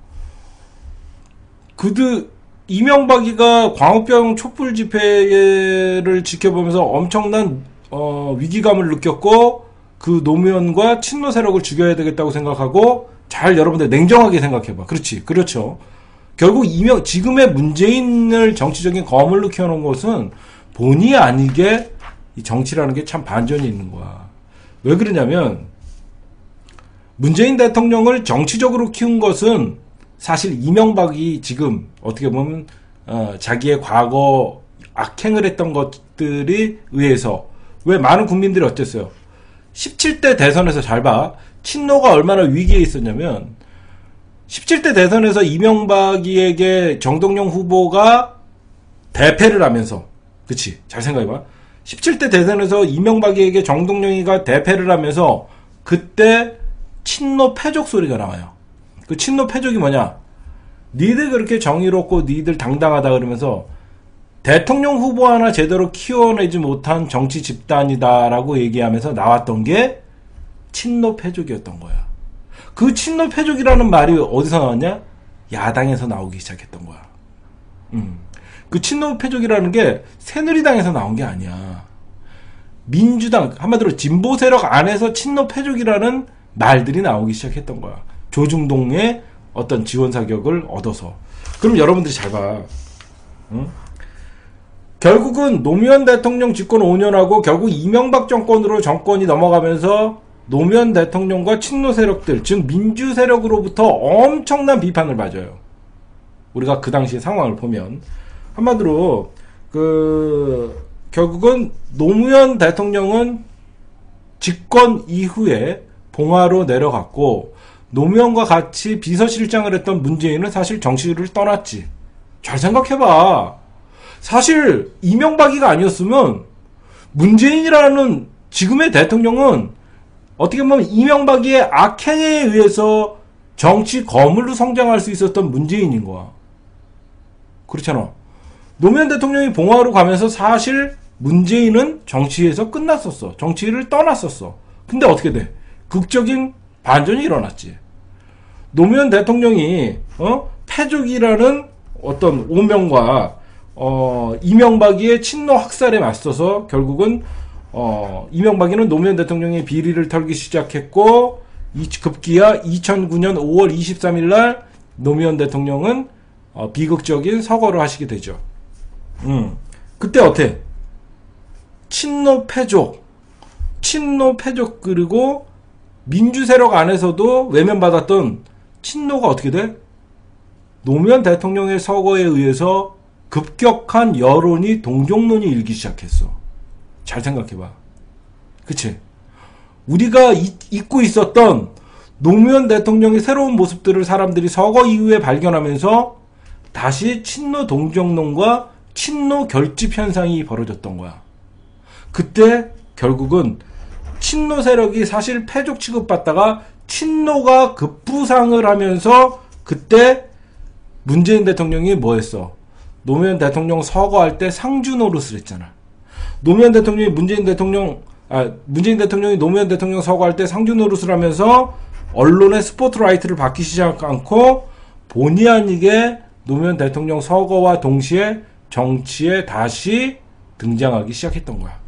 이명박이가 광우병 촛불 집회를 지켜보면서 엄청난 위기감을 느꼈고 그 노무현과 친노 세력을 죽여야 되겠다고 생각하고 잘 여러분들 냉정하게 생각해봐. 그렇지. 그렇죠. 결국 지금의 문재인을 정치적인 거물로 키워놓은 것은 본의 아니게 이 정치라는 게 참 반전이 있는 거야. 왜 그러냐면 문재인 대통령을 정치적으로 키운 것은 사실 이명박이 지금 어떻게 보면 자기의 과거 악행을 했던 것들이 의해서 왜 많은 국민들이 어땠어요? 17대 대선에서 잘 봐. 친노가 얼마나 위기에 있었냐면 17대 대선에서 이명박이에게 정동영 후보가 대패를 하면서 그치 잘 생각해봐. 17대 대선에서 이명박에게 정동영이가 대패를 하면서 그때 친노 패족 소리가 나와요. 그 친노 패족이 뭐냐? 니들 그렇게 정의롭고 니들 당당하다 그러면서 대통령 후보 하나 제대로 키워내지 못한 정치 집단이다라고 얘기하면서 나왔던 게 친노 패족이었던 거야. 그 친노 패족이라는 말이 어디서 나왔냐? 야당에서 나오기 시작했던 거야. 그 친노 패족이라는 게 새누리당에서 나온 게 아니야. 민주당, 한마디로 진보 세력 안에서 친노 패족이라는 말들이 나오기 시작했던 거야. 조중동의 어떤 지원 사격을 얻어서. 그럼 여러분들이 잘 봐. 결국은 노무현 대통령 집권 5년하고 결국 이명박 정권으로 정권이 넘어가면서 노무현 대통령과 친노 세력들, 즉 민주 세력으로부터 엄청난 비판을 맞아요. 우리가 그 당시 상황을 보면 한마디로 결국은 노무현 대통령은 집권 이후에 봉화로 내려갔고 노무현과 같이 비서실장을 했던 문재인은 사실 정치를 떠났지. 잘 생각해봐. 사실 이명박이가 아니었으면 문재인이라는 지금의 대통령은 어떻게 보면 이명박이의 악행에 의해서 정치 거물로 성장할 수 있었던 문재인인 거야. 그렇잖아. 노무현 대통령이 봉화로 가면서 사실 문재인은 정치에서 끝났었어. 정치를 떠났었어. 근데 어떻게 돼? 극적인 반전이 일어났지. 노무현 대통령이 패족이라는 어떤 오명과 이명박이의 친노 학살에 맞서서 결국은 이명박이는 노무현 대통령의 비리를 털기 시작했고 급기야 2009년 5월 23일 날 노무현 대통령은 비극적인 서거를 하시게 되죠. 그때 어때? 친노 패족 그리고 민주 세력 안에서도 외면받았던 친노가 어떻게 돼? 노무현 대통령의 서거에 의해서 급격한 여론이 동정론이 일기 시작했어. 잘 생각해봐. 그치? 우리가 잊고 있었던 노무현 대통령의 새로운 모습들을 사람들이 서거 이후에 발견하면서 다시 친노 동정론과 친노 결집 현상이 벌어졌던 거야. 그때 결국은 친노 세력이 사실 패족 취급받다가 친노가 급부상을 하면서 그때 문재인 대통령이 뭐 했어? 노무현 대통령 서거할 때 상주 노릇을 했잖아. 문재인 대통령이 노무현 대통령 서거할 때 상주 노릇을 하면서 언론의 스포트라이트를 받기 시작 않고 본의 아니게 노무현 대통령 서거와 동시에 정치에 다시 등장하기 시작했던 거야.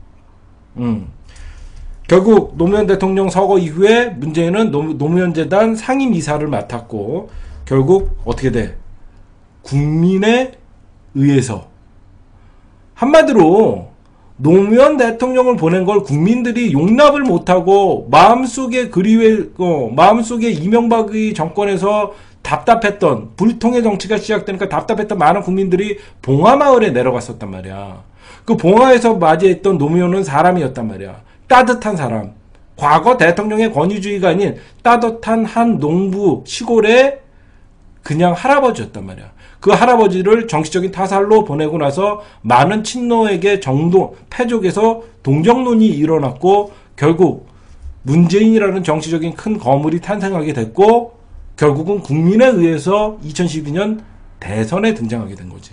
결국 노무현 대통령 서거 이후에 문재인은 노무현재단 상임이사를 맡았고 결국 어떻게 돼? 국민에 의해서 한마디로 노무현 대통령을 보낸 걸 국민들이 용납을 못하고 마음속에 마음속에 이명박의 정권에서 답답했던 불통의 정치가 시작되니까 답답했던 많은 국민들이 봉화마을에 내려갔었단 말이야. 그 봉화에서 맞이했던 노무현은 사람이었단 말이야. 따뜻한 사람. 과거 대통령의 권위주의가 아닌 따뜻한 한 농부 시골의 그냥 할아버지였단 말이야. 그 할아버지를 정치적인 타살로 보내고 나서 많은 친노에게 패족에서 동정론이 일어났고 결국 문재인이라는 정치적인 큰 거물이 탄생하게 됐고 결국은 국민에 의해서 2012년 대선에 등장하게 된 거지.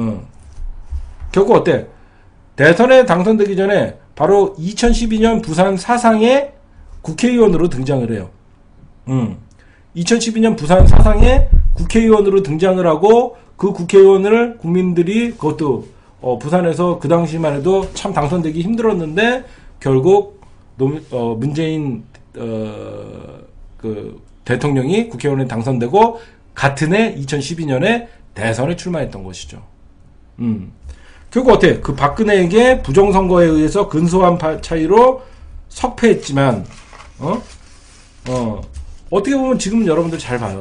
결국 어때? 대선에 당선되기 전에 바로 2012년 부산 사상의 국회의원으로 등장을 해요. 2012년 부산 사상의 국회의원으로 등장을 하고 그 국회의원을 국민들이 그것도 부산에서 그 당시만 해도 참 당선되기 힘들었는데 결국 문재인 그 대통령이 국회의원에 당선되고 같은 해 2012년에 대선에 출마했던 것이죠. 결국 어때? 그 박근혜에게 부정선거에 의해서 근소한 차이로 석패했지만 어떻게 보면 지금 여러분들 잘 봐요.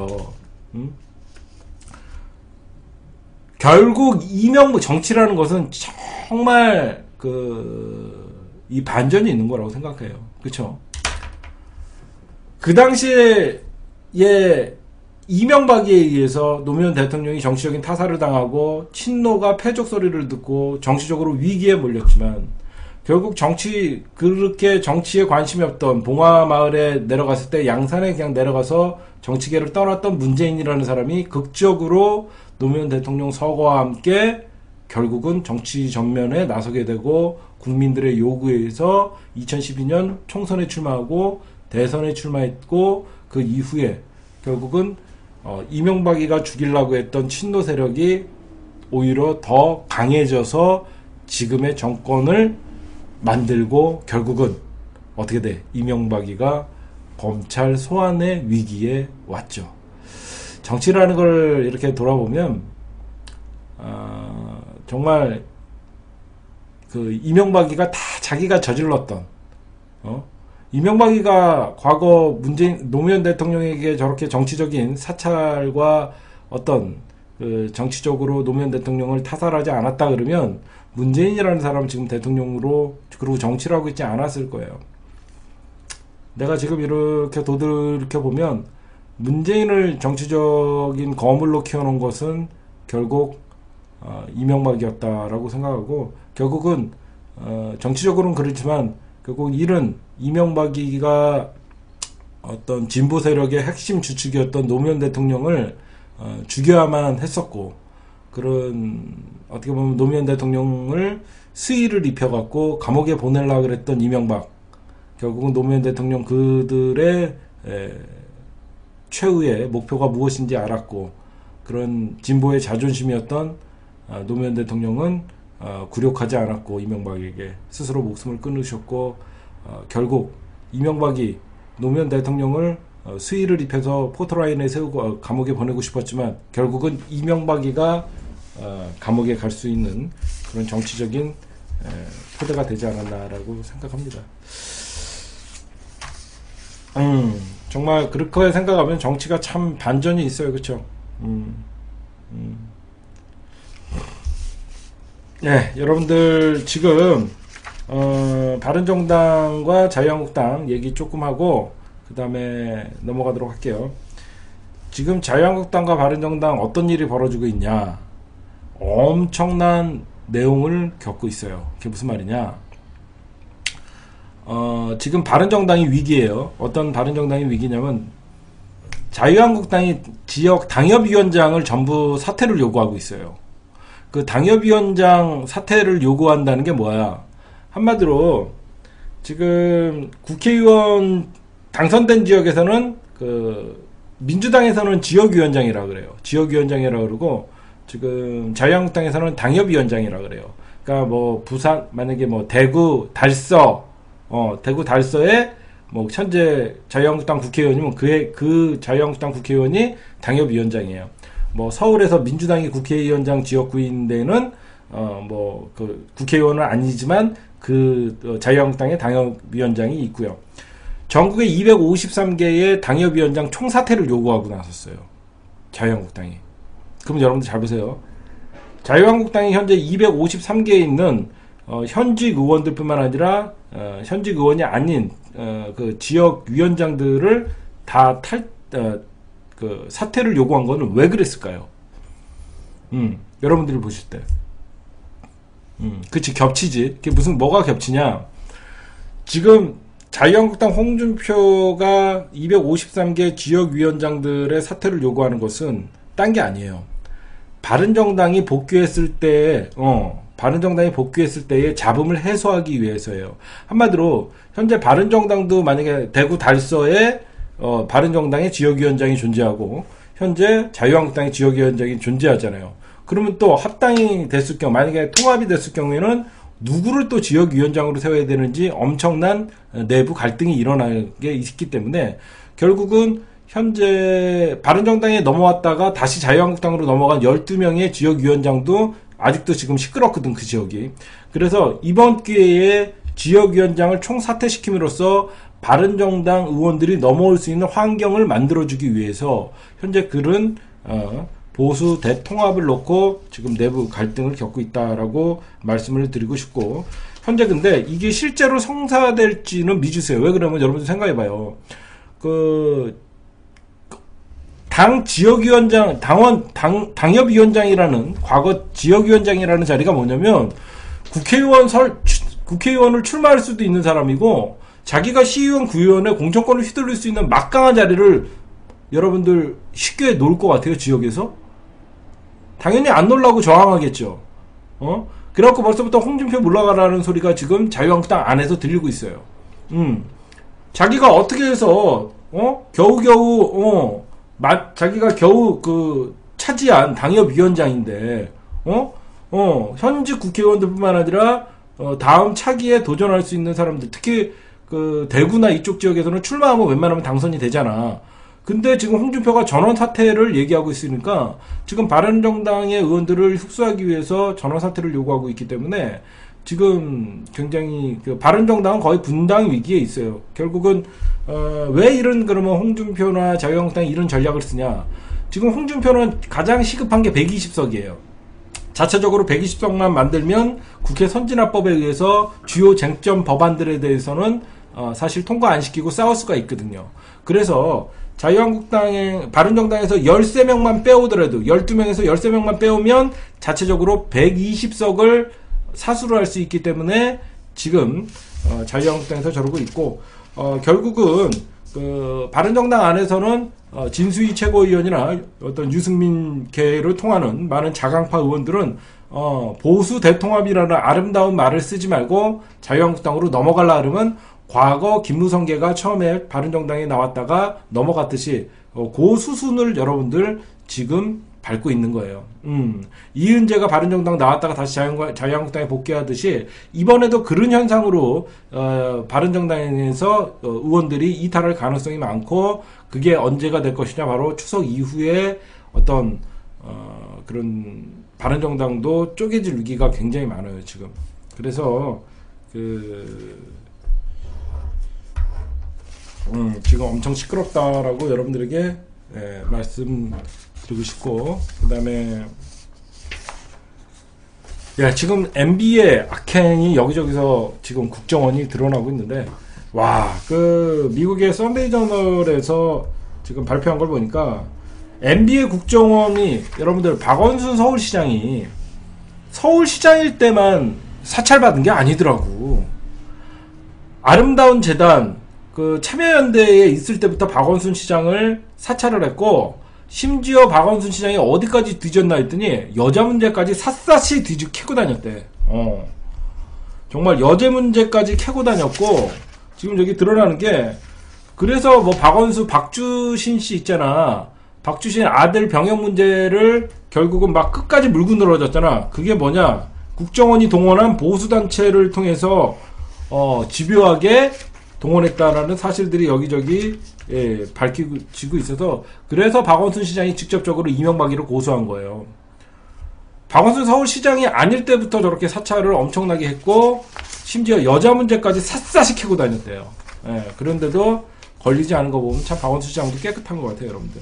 결국 정치라는 것은 정말 이 반전이 있는 거라고 생각해요. 그쵸? 그 당시에 이명박에 의해서 노무현 대통령이 정치적인 타살을 당하고 친노가 패족 소리를 듣고 정치적으로 위기에 몰렸지만 결국 그렇게 정치에 관심이 없던 봉화마을에 내려갔을 때 양산에 그냥 내려가서 정치계를 떠났던 문재인이라는 사람이 극적으로 노무현 대통령 서거와 함께 결국은 정치 전면에 나서게 되고 국민들의 요구에 의해서 2012년 총선에 출마하고 대선에 출마했고 그 이후에 결국은 이명박이가 죽이려고 했던 친노 세력이 오히려 더 강해져서 지금의 정권을 만들고 결국은 어떻게 돼? 이명박이가 검찰 소환의 위기에 왔죠. 정치라는 걸 이렇게 돌아보면 정말 그 이명박이가 다 자기가 저질렀던 이명박이가 과거 노무현 대통령에게 저렇게 정치적인 사찰과 어떤 그 정치적으로 노무현 대통령을 타살하지 않았다 그러면 문재인이라는 사람은 지금 대통령으로 그리고 정치를 하고 있지 않았을 거예요. 내가 지금 이렇게 도들켜 보면 문재인을 정치적인 거물로 키워놓은 것은 결국 이명박이었다라고 생각하고 결국은 정치적으로는 그렇지만 결국 일은 이명박이가 어떤 진보 세력의 핵심 주축이었던 노무현 대통령을 죽여야만 했었고 그런 어떻게 보면 노무현 대통령을 수의를 입혀갖고 감옥에 보내려고 그랬던 이명박 결국은 노무현 대통령 그들의 최후의 목표가 무엇인지 알았고 그런 진보의 자존심이었던 노무현 대통령은 굴욕하지 않았고 이명박에게 스스로 목숨을 끊으셨고 결국 이명박이 노무현 대통령을 수의를 입혀서 포토라인에 세우고 감옥에 보내고 싶었지만 결국은 이명박이가 감옥에 갈 수 있는 그런 정치적인 토대가 되지 않았나라고 생각합니다. 정말 그렇게 생각하면 정치가 참 반전이 있어요. 그렇죠? 네, 여러분들 지금 바른정당과 자유한국당 얘기 조금 하고 그 다음에 넘어가도록 할게요. 지금 자유한국당과 바른정당 어떤 일이 벌어지고 있냐, 엄청난 내용을 겪고 있어요. 그게 무슨 말이냐, 지금 바른정당이 위기예요. 어떤 바른정당이 위기냐면 자유한국당이 지역 당협위원장을 전부 사퇴를 요구하고 있어요. 그 당협위원장 사퇴를 요구한다는 게 뭐야? 한마디로 지금 국회의원 당선된 지역에서는 그 민주당에서는 지역위원장이라 그래요. 지역위원장이라 그러고 지금 자유한국당에서는 당협위원장이라 그래요. 그러니까 뭐 부산 만약에 뭐 대구 달서에 뭐 현재 자유한국당 국회의원이면 그 자유한국당 국회의원이 당협위원장이에요. 뭐 서울에서 민주당이 국회의원장 지역구인 데는 뭐 그 국회의원은 아니지만 그 자유한국당의 당협위원장이 있고요. 전국에 253개의 당협위원장 총사퇴를 요구하고 나섰어요. 자유한국당이. 그럼 여러분들 잘 보세요. 자유한국당이 현재 253개에 있는 현직 의원들뿐만 아니라 현직 의원이 아닌 그 지역 위원장들을 다 그 사퇴를 요구한 거는 왜 그랬을까요? 여러분들이 보실 때. 그치, 겹치지. 그게 뭐가 겹치냐. 지금 자유한국당 홍준표가 253개 지역위원장들의 사퇴를 요구하는 것은 딴 게 아니에요. 바른정당이 복귀했을 때의 잡음을 해소하기 위해서예요. 한마디로 현재 바른정당도 만약에 대구 달서에 바른정당의 지역위원장이 존재하고 현재 자유한국당의 지역위원장이 존재하잖아요. 그러면 또 합당이 됐을 경우, 만약에 통합이 됐을 경우에는 누구를 또 지역위원장으로 세워야 되는지 엄청난 내부 갈등이 일어나게 있기 때문에 결국은 현재 바른정당에 넘어왔다가 다시 자유한국당으로 넘어간 12명의 지역위원장도 아직도 지금 시끄럽거든, 그 지역이. 그래서 이번 기회에 지역위원장을 총사퇴시킴으로써 바른정당 의원들이 넘어올 수 있는 환경을 만들어주기 위해서 현재 그런 보수 대통합을 놓고 지금 내부 갈등을 겪고 있다라고 말씀을 드리고 싶고, 현재 근데 이게 실제로 성사될지는 미주세요. 왜 그러면 여러분들 생각해봐요. 당 지역위원장, 당협위원장이라는, 과거 지역위원장이라는 자리가 뭐냐면, 국회의원을 출마할 수도 있는 사람이고 자기가 시의원, 구의원의 공천권을 휘둘릴 수 있는 막강한 자리를 여러분들 쉽게 놓을 것 같아요, 지역에서? 당연히 안 놓으려고 저항하겠죠. 그래갖고 벌써부터 홍준표 물러가라는 소리가 지금 자유한국당 안에서 들리고 있어요. 자기가 어떻게 해서, 겨우겨우, 자기가 겨우 차지한 당협위원장인데, 현직 국회의원들뿐만 아니라, 다음 차기에 도전할 수 있는 사람들, 특히 대구나 이쪽 지역에서는 출마하면 웬만하면 당선이 되잖아. 근데 지금 홍준표가 전원 사퇴를 얘기하고 있으니까 지금 바른정당의 의원들을 흡수하기 위해서 전원 사퇴를 요구하고 있기 때문에 지금 굉장히 바른정당은 거의 분당 위기에 있어요. 결국은 왜 이런 그러면 홍준표나 자유한국당이 이런 전략을 쓰냐? 지금 홍준표는 가장 시급한 게 120석이에요. 자체적으로 120석만 만들면 국회 선진화법에 의해서 주요 쟁점 법안들에 대해서는 사실 통과 안 시키고 싸울 수가 있거든요. 그래서 바른정당에서 13명만 빼오더라도 12명에서 13명만 빼오면 자체적으로 120석을 사수를 할 수 있기 때문에 지금 자유한국당에서 저러고 있고 결국은 바른정당 안에서는 진수희 최고위원이나 어떤 유승민 계를 통하는 많은 자강파 의원들은 보수 대통합이라는 아름다운 말을 쓰지 말고 자유한국당으로 넘어가려 그러면 과거 김무성계가 처음에 바른정당에 나왔다가 넘어갔듯이 그 수순을 여러분들 지금 밟고 있는 거예요. 이은재가 바른정당 나왔다가 다시 자유한국당에 복귀하듯이 이번에도 그런 현상으로 바른정당에서 의원들이 이탈할 가능성이 많고 그게 언제가 될 것이냐 바로 추석 이후에 어떤 그런 바른정당도 쪼개질 위기가 굉장히 많아요 지금. 그래서 지금 엄청 시끄럽다라고 여러분들에게 말씀드리고 싶고 그 다음에 지금 MB의 악행이 여기저기서 지금 국정원이 드러나고 있는데 미국의 썬데이 저널에서 지금 발표한 걸 보니까 MB의 국정원이 여러분들 박원순 서울시장일 때만 사찰받은 게 아니더라고. 아름다운 재단 참여연대에 있을 때부터 박원순 시장을 사찰을 했고 심지어 박원순 시장이 어디까지 뒤졌나 했더니 여자 문제까지 샅샅이 캐고 다녔대. 정말 여자 문제까지 캐고 다녔고 지금 저기 드러나는 게 그래서 박주신 씨 있잖아. 박주신 아들 병역 문제를 결국은 막 끝까지 물고 늘어졌잖아. 그게 뭐냐? 국정원이 동원한 보수단체를 통해서 집요하게 동원했다라는 사실들이 여기저기 밝혀지고 있어서 그래서 박원순 시장이 직접적으로 이명박이를 고소한 거예요. 박원순 서울시장이 아닐 때부터 저렇게 사찰을 엄청나게 했고 심지어 여자 문제까지 샅샅이 캐고 다녔대요. 그런데도 걸리지 않은 거 보면 참 박원순 시장도 깨끗한 것 같아요, 여러분들.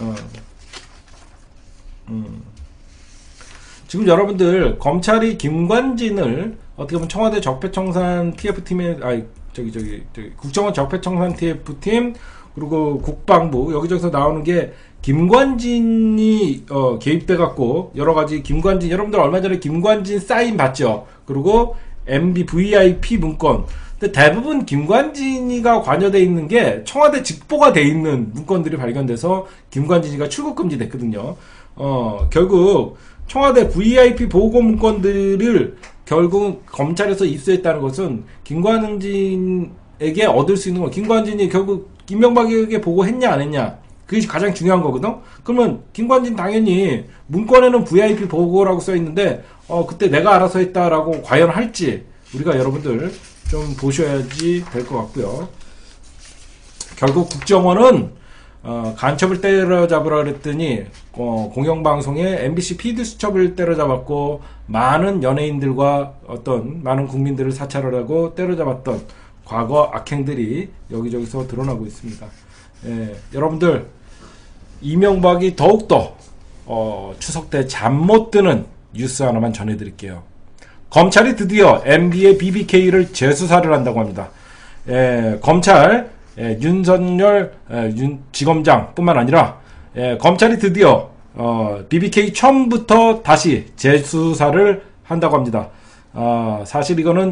지금 여러분들 검찰이 김관진을 어떻게 보면 청와대 적폐청산 TF팀에 국정원 적폐청산 TF팀 그리고 국방부 여기저기서 나오는 게 김관진이 개입돼 갖고 여러 가지 김관진 여러분들 얼마 전에 김관진 사인 봤죠? 그리고 MB VIP 문건. 근데 대부분 김관진이가 관여돼 있는 게 청와대 직보가 돼 있는 문건들이 발견돼서 김관진이가 출국 금지됐거든요. 결국 청와대 VIP 보고 문건들을 결국 검찰에서 입수했다는 것은 김관진에게 얻을 수 있는 거. 김관진이 결국 김명박에게 보고했냐 안 했냐. 그게 가장 중요한 거거든. 그러면 김관진 당연히 문건에는 VIP 보고라고 써 있는데 그때 내가 알아서 했다라고 과연 할지 우리가 여러분들 좀 보셔야지 될 것 같고요. 결국 국정원은 간첩을 때려잡으라 그랬더니 공영방송에 MBC PD 수첩을 때려잡았고 많은 연예인들과 어떤 많은 국민들을 사찰을 하고 때려잡았던 과거 악행들이 여기저기서 드러나고 있습니다. 여러분들 이명박이 더욱더 추석 때 잠 못 드는 뉴스 하나만 전해드릴게요. 검찰이 드디어 MB의 BBK를 재수사를 한다고 합니다. 검찰 윤석열 지검장 뿐만 아니라 검찰이 드디어 BBK 처음부터 다시 재수사를 한다고 합니다. 사실 이거는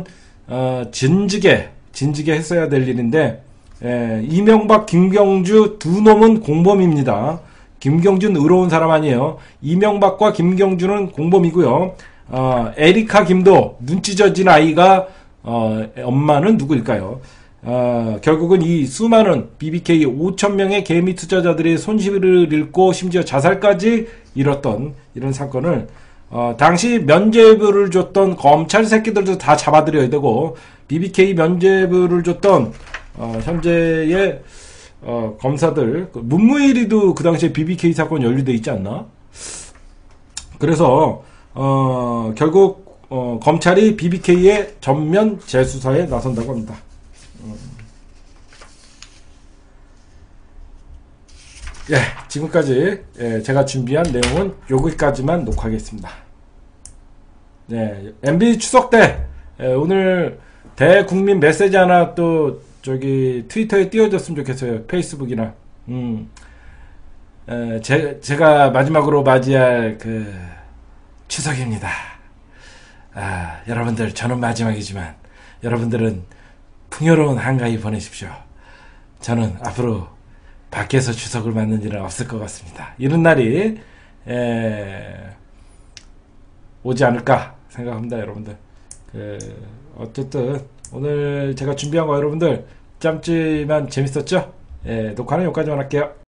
진즉에 했어야 될 일인데, 이명박, 김경주 두 놈은 공범입니다. 김경주는 의로운 사람 아니에요. 이명박과 김경주는 공범이고요. 에리카 김도 눈치 젖은 아이가 엄마는 누구일까요? 결국은 이 수많은 BBK 5,000명의 개미 투자자들의 손실을 잃고 심지어 자살까지 이뤘던 이런 사건을 당시 면죄부를 줬던 검찰 새끼들도 다 잡아들여야 되고, BBK 면죄부를 줬던 현재의 검사들, 문무일이도 그 당시에 BBK 사건 연루돼 있지 않나? 그래서 결국 검찰이 BBK의 전면 재수사에 나선다고 합니다. 지금까지 제가 준비한 내용은 여기까지만 녹화하겠습니다. MB 추석 때 오늘 대국민 메시지 하나 또 저기 트위터에 띄워줬으면 좋겠어요. 페이스북이나. 제가 마지막으로 맞이할 그 추석입니다. 여러분들, 저는 마지막이지만 여러분들은 풍요로운 한가위 보내십시오. 저는 앞으로 밖에서 추석을 맞는 일은 없을 것 같습니다. 이런 날이 오지 않을까 생각합니다, 여러분들. 어쨌든 오늘 제가 준비한 거 여러분들 짧지만 재밌었죠? 녹화는 여기까지만 할게요.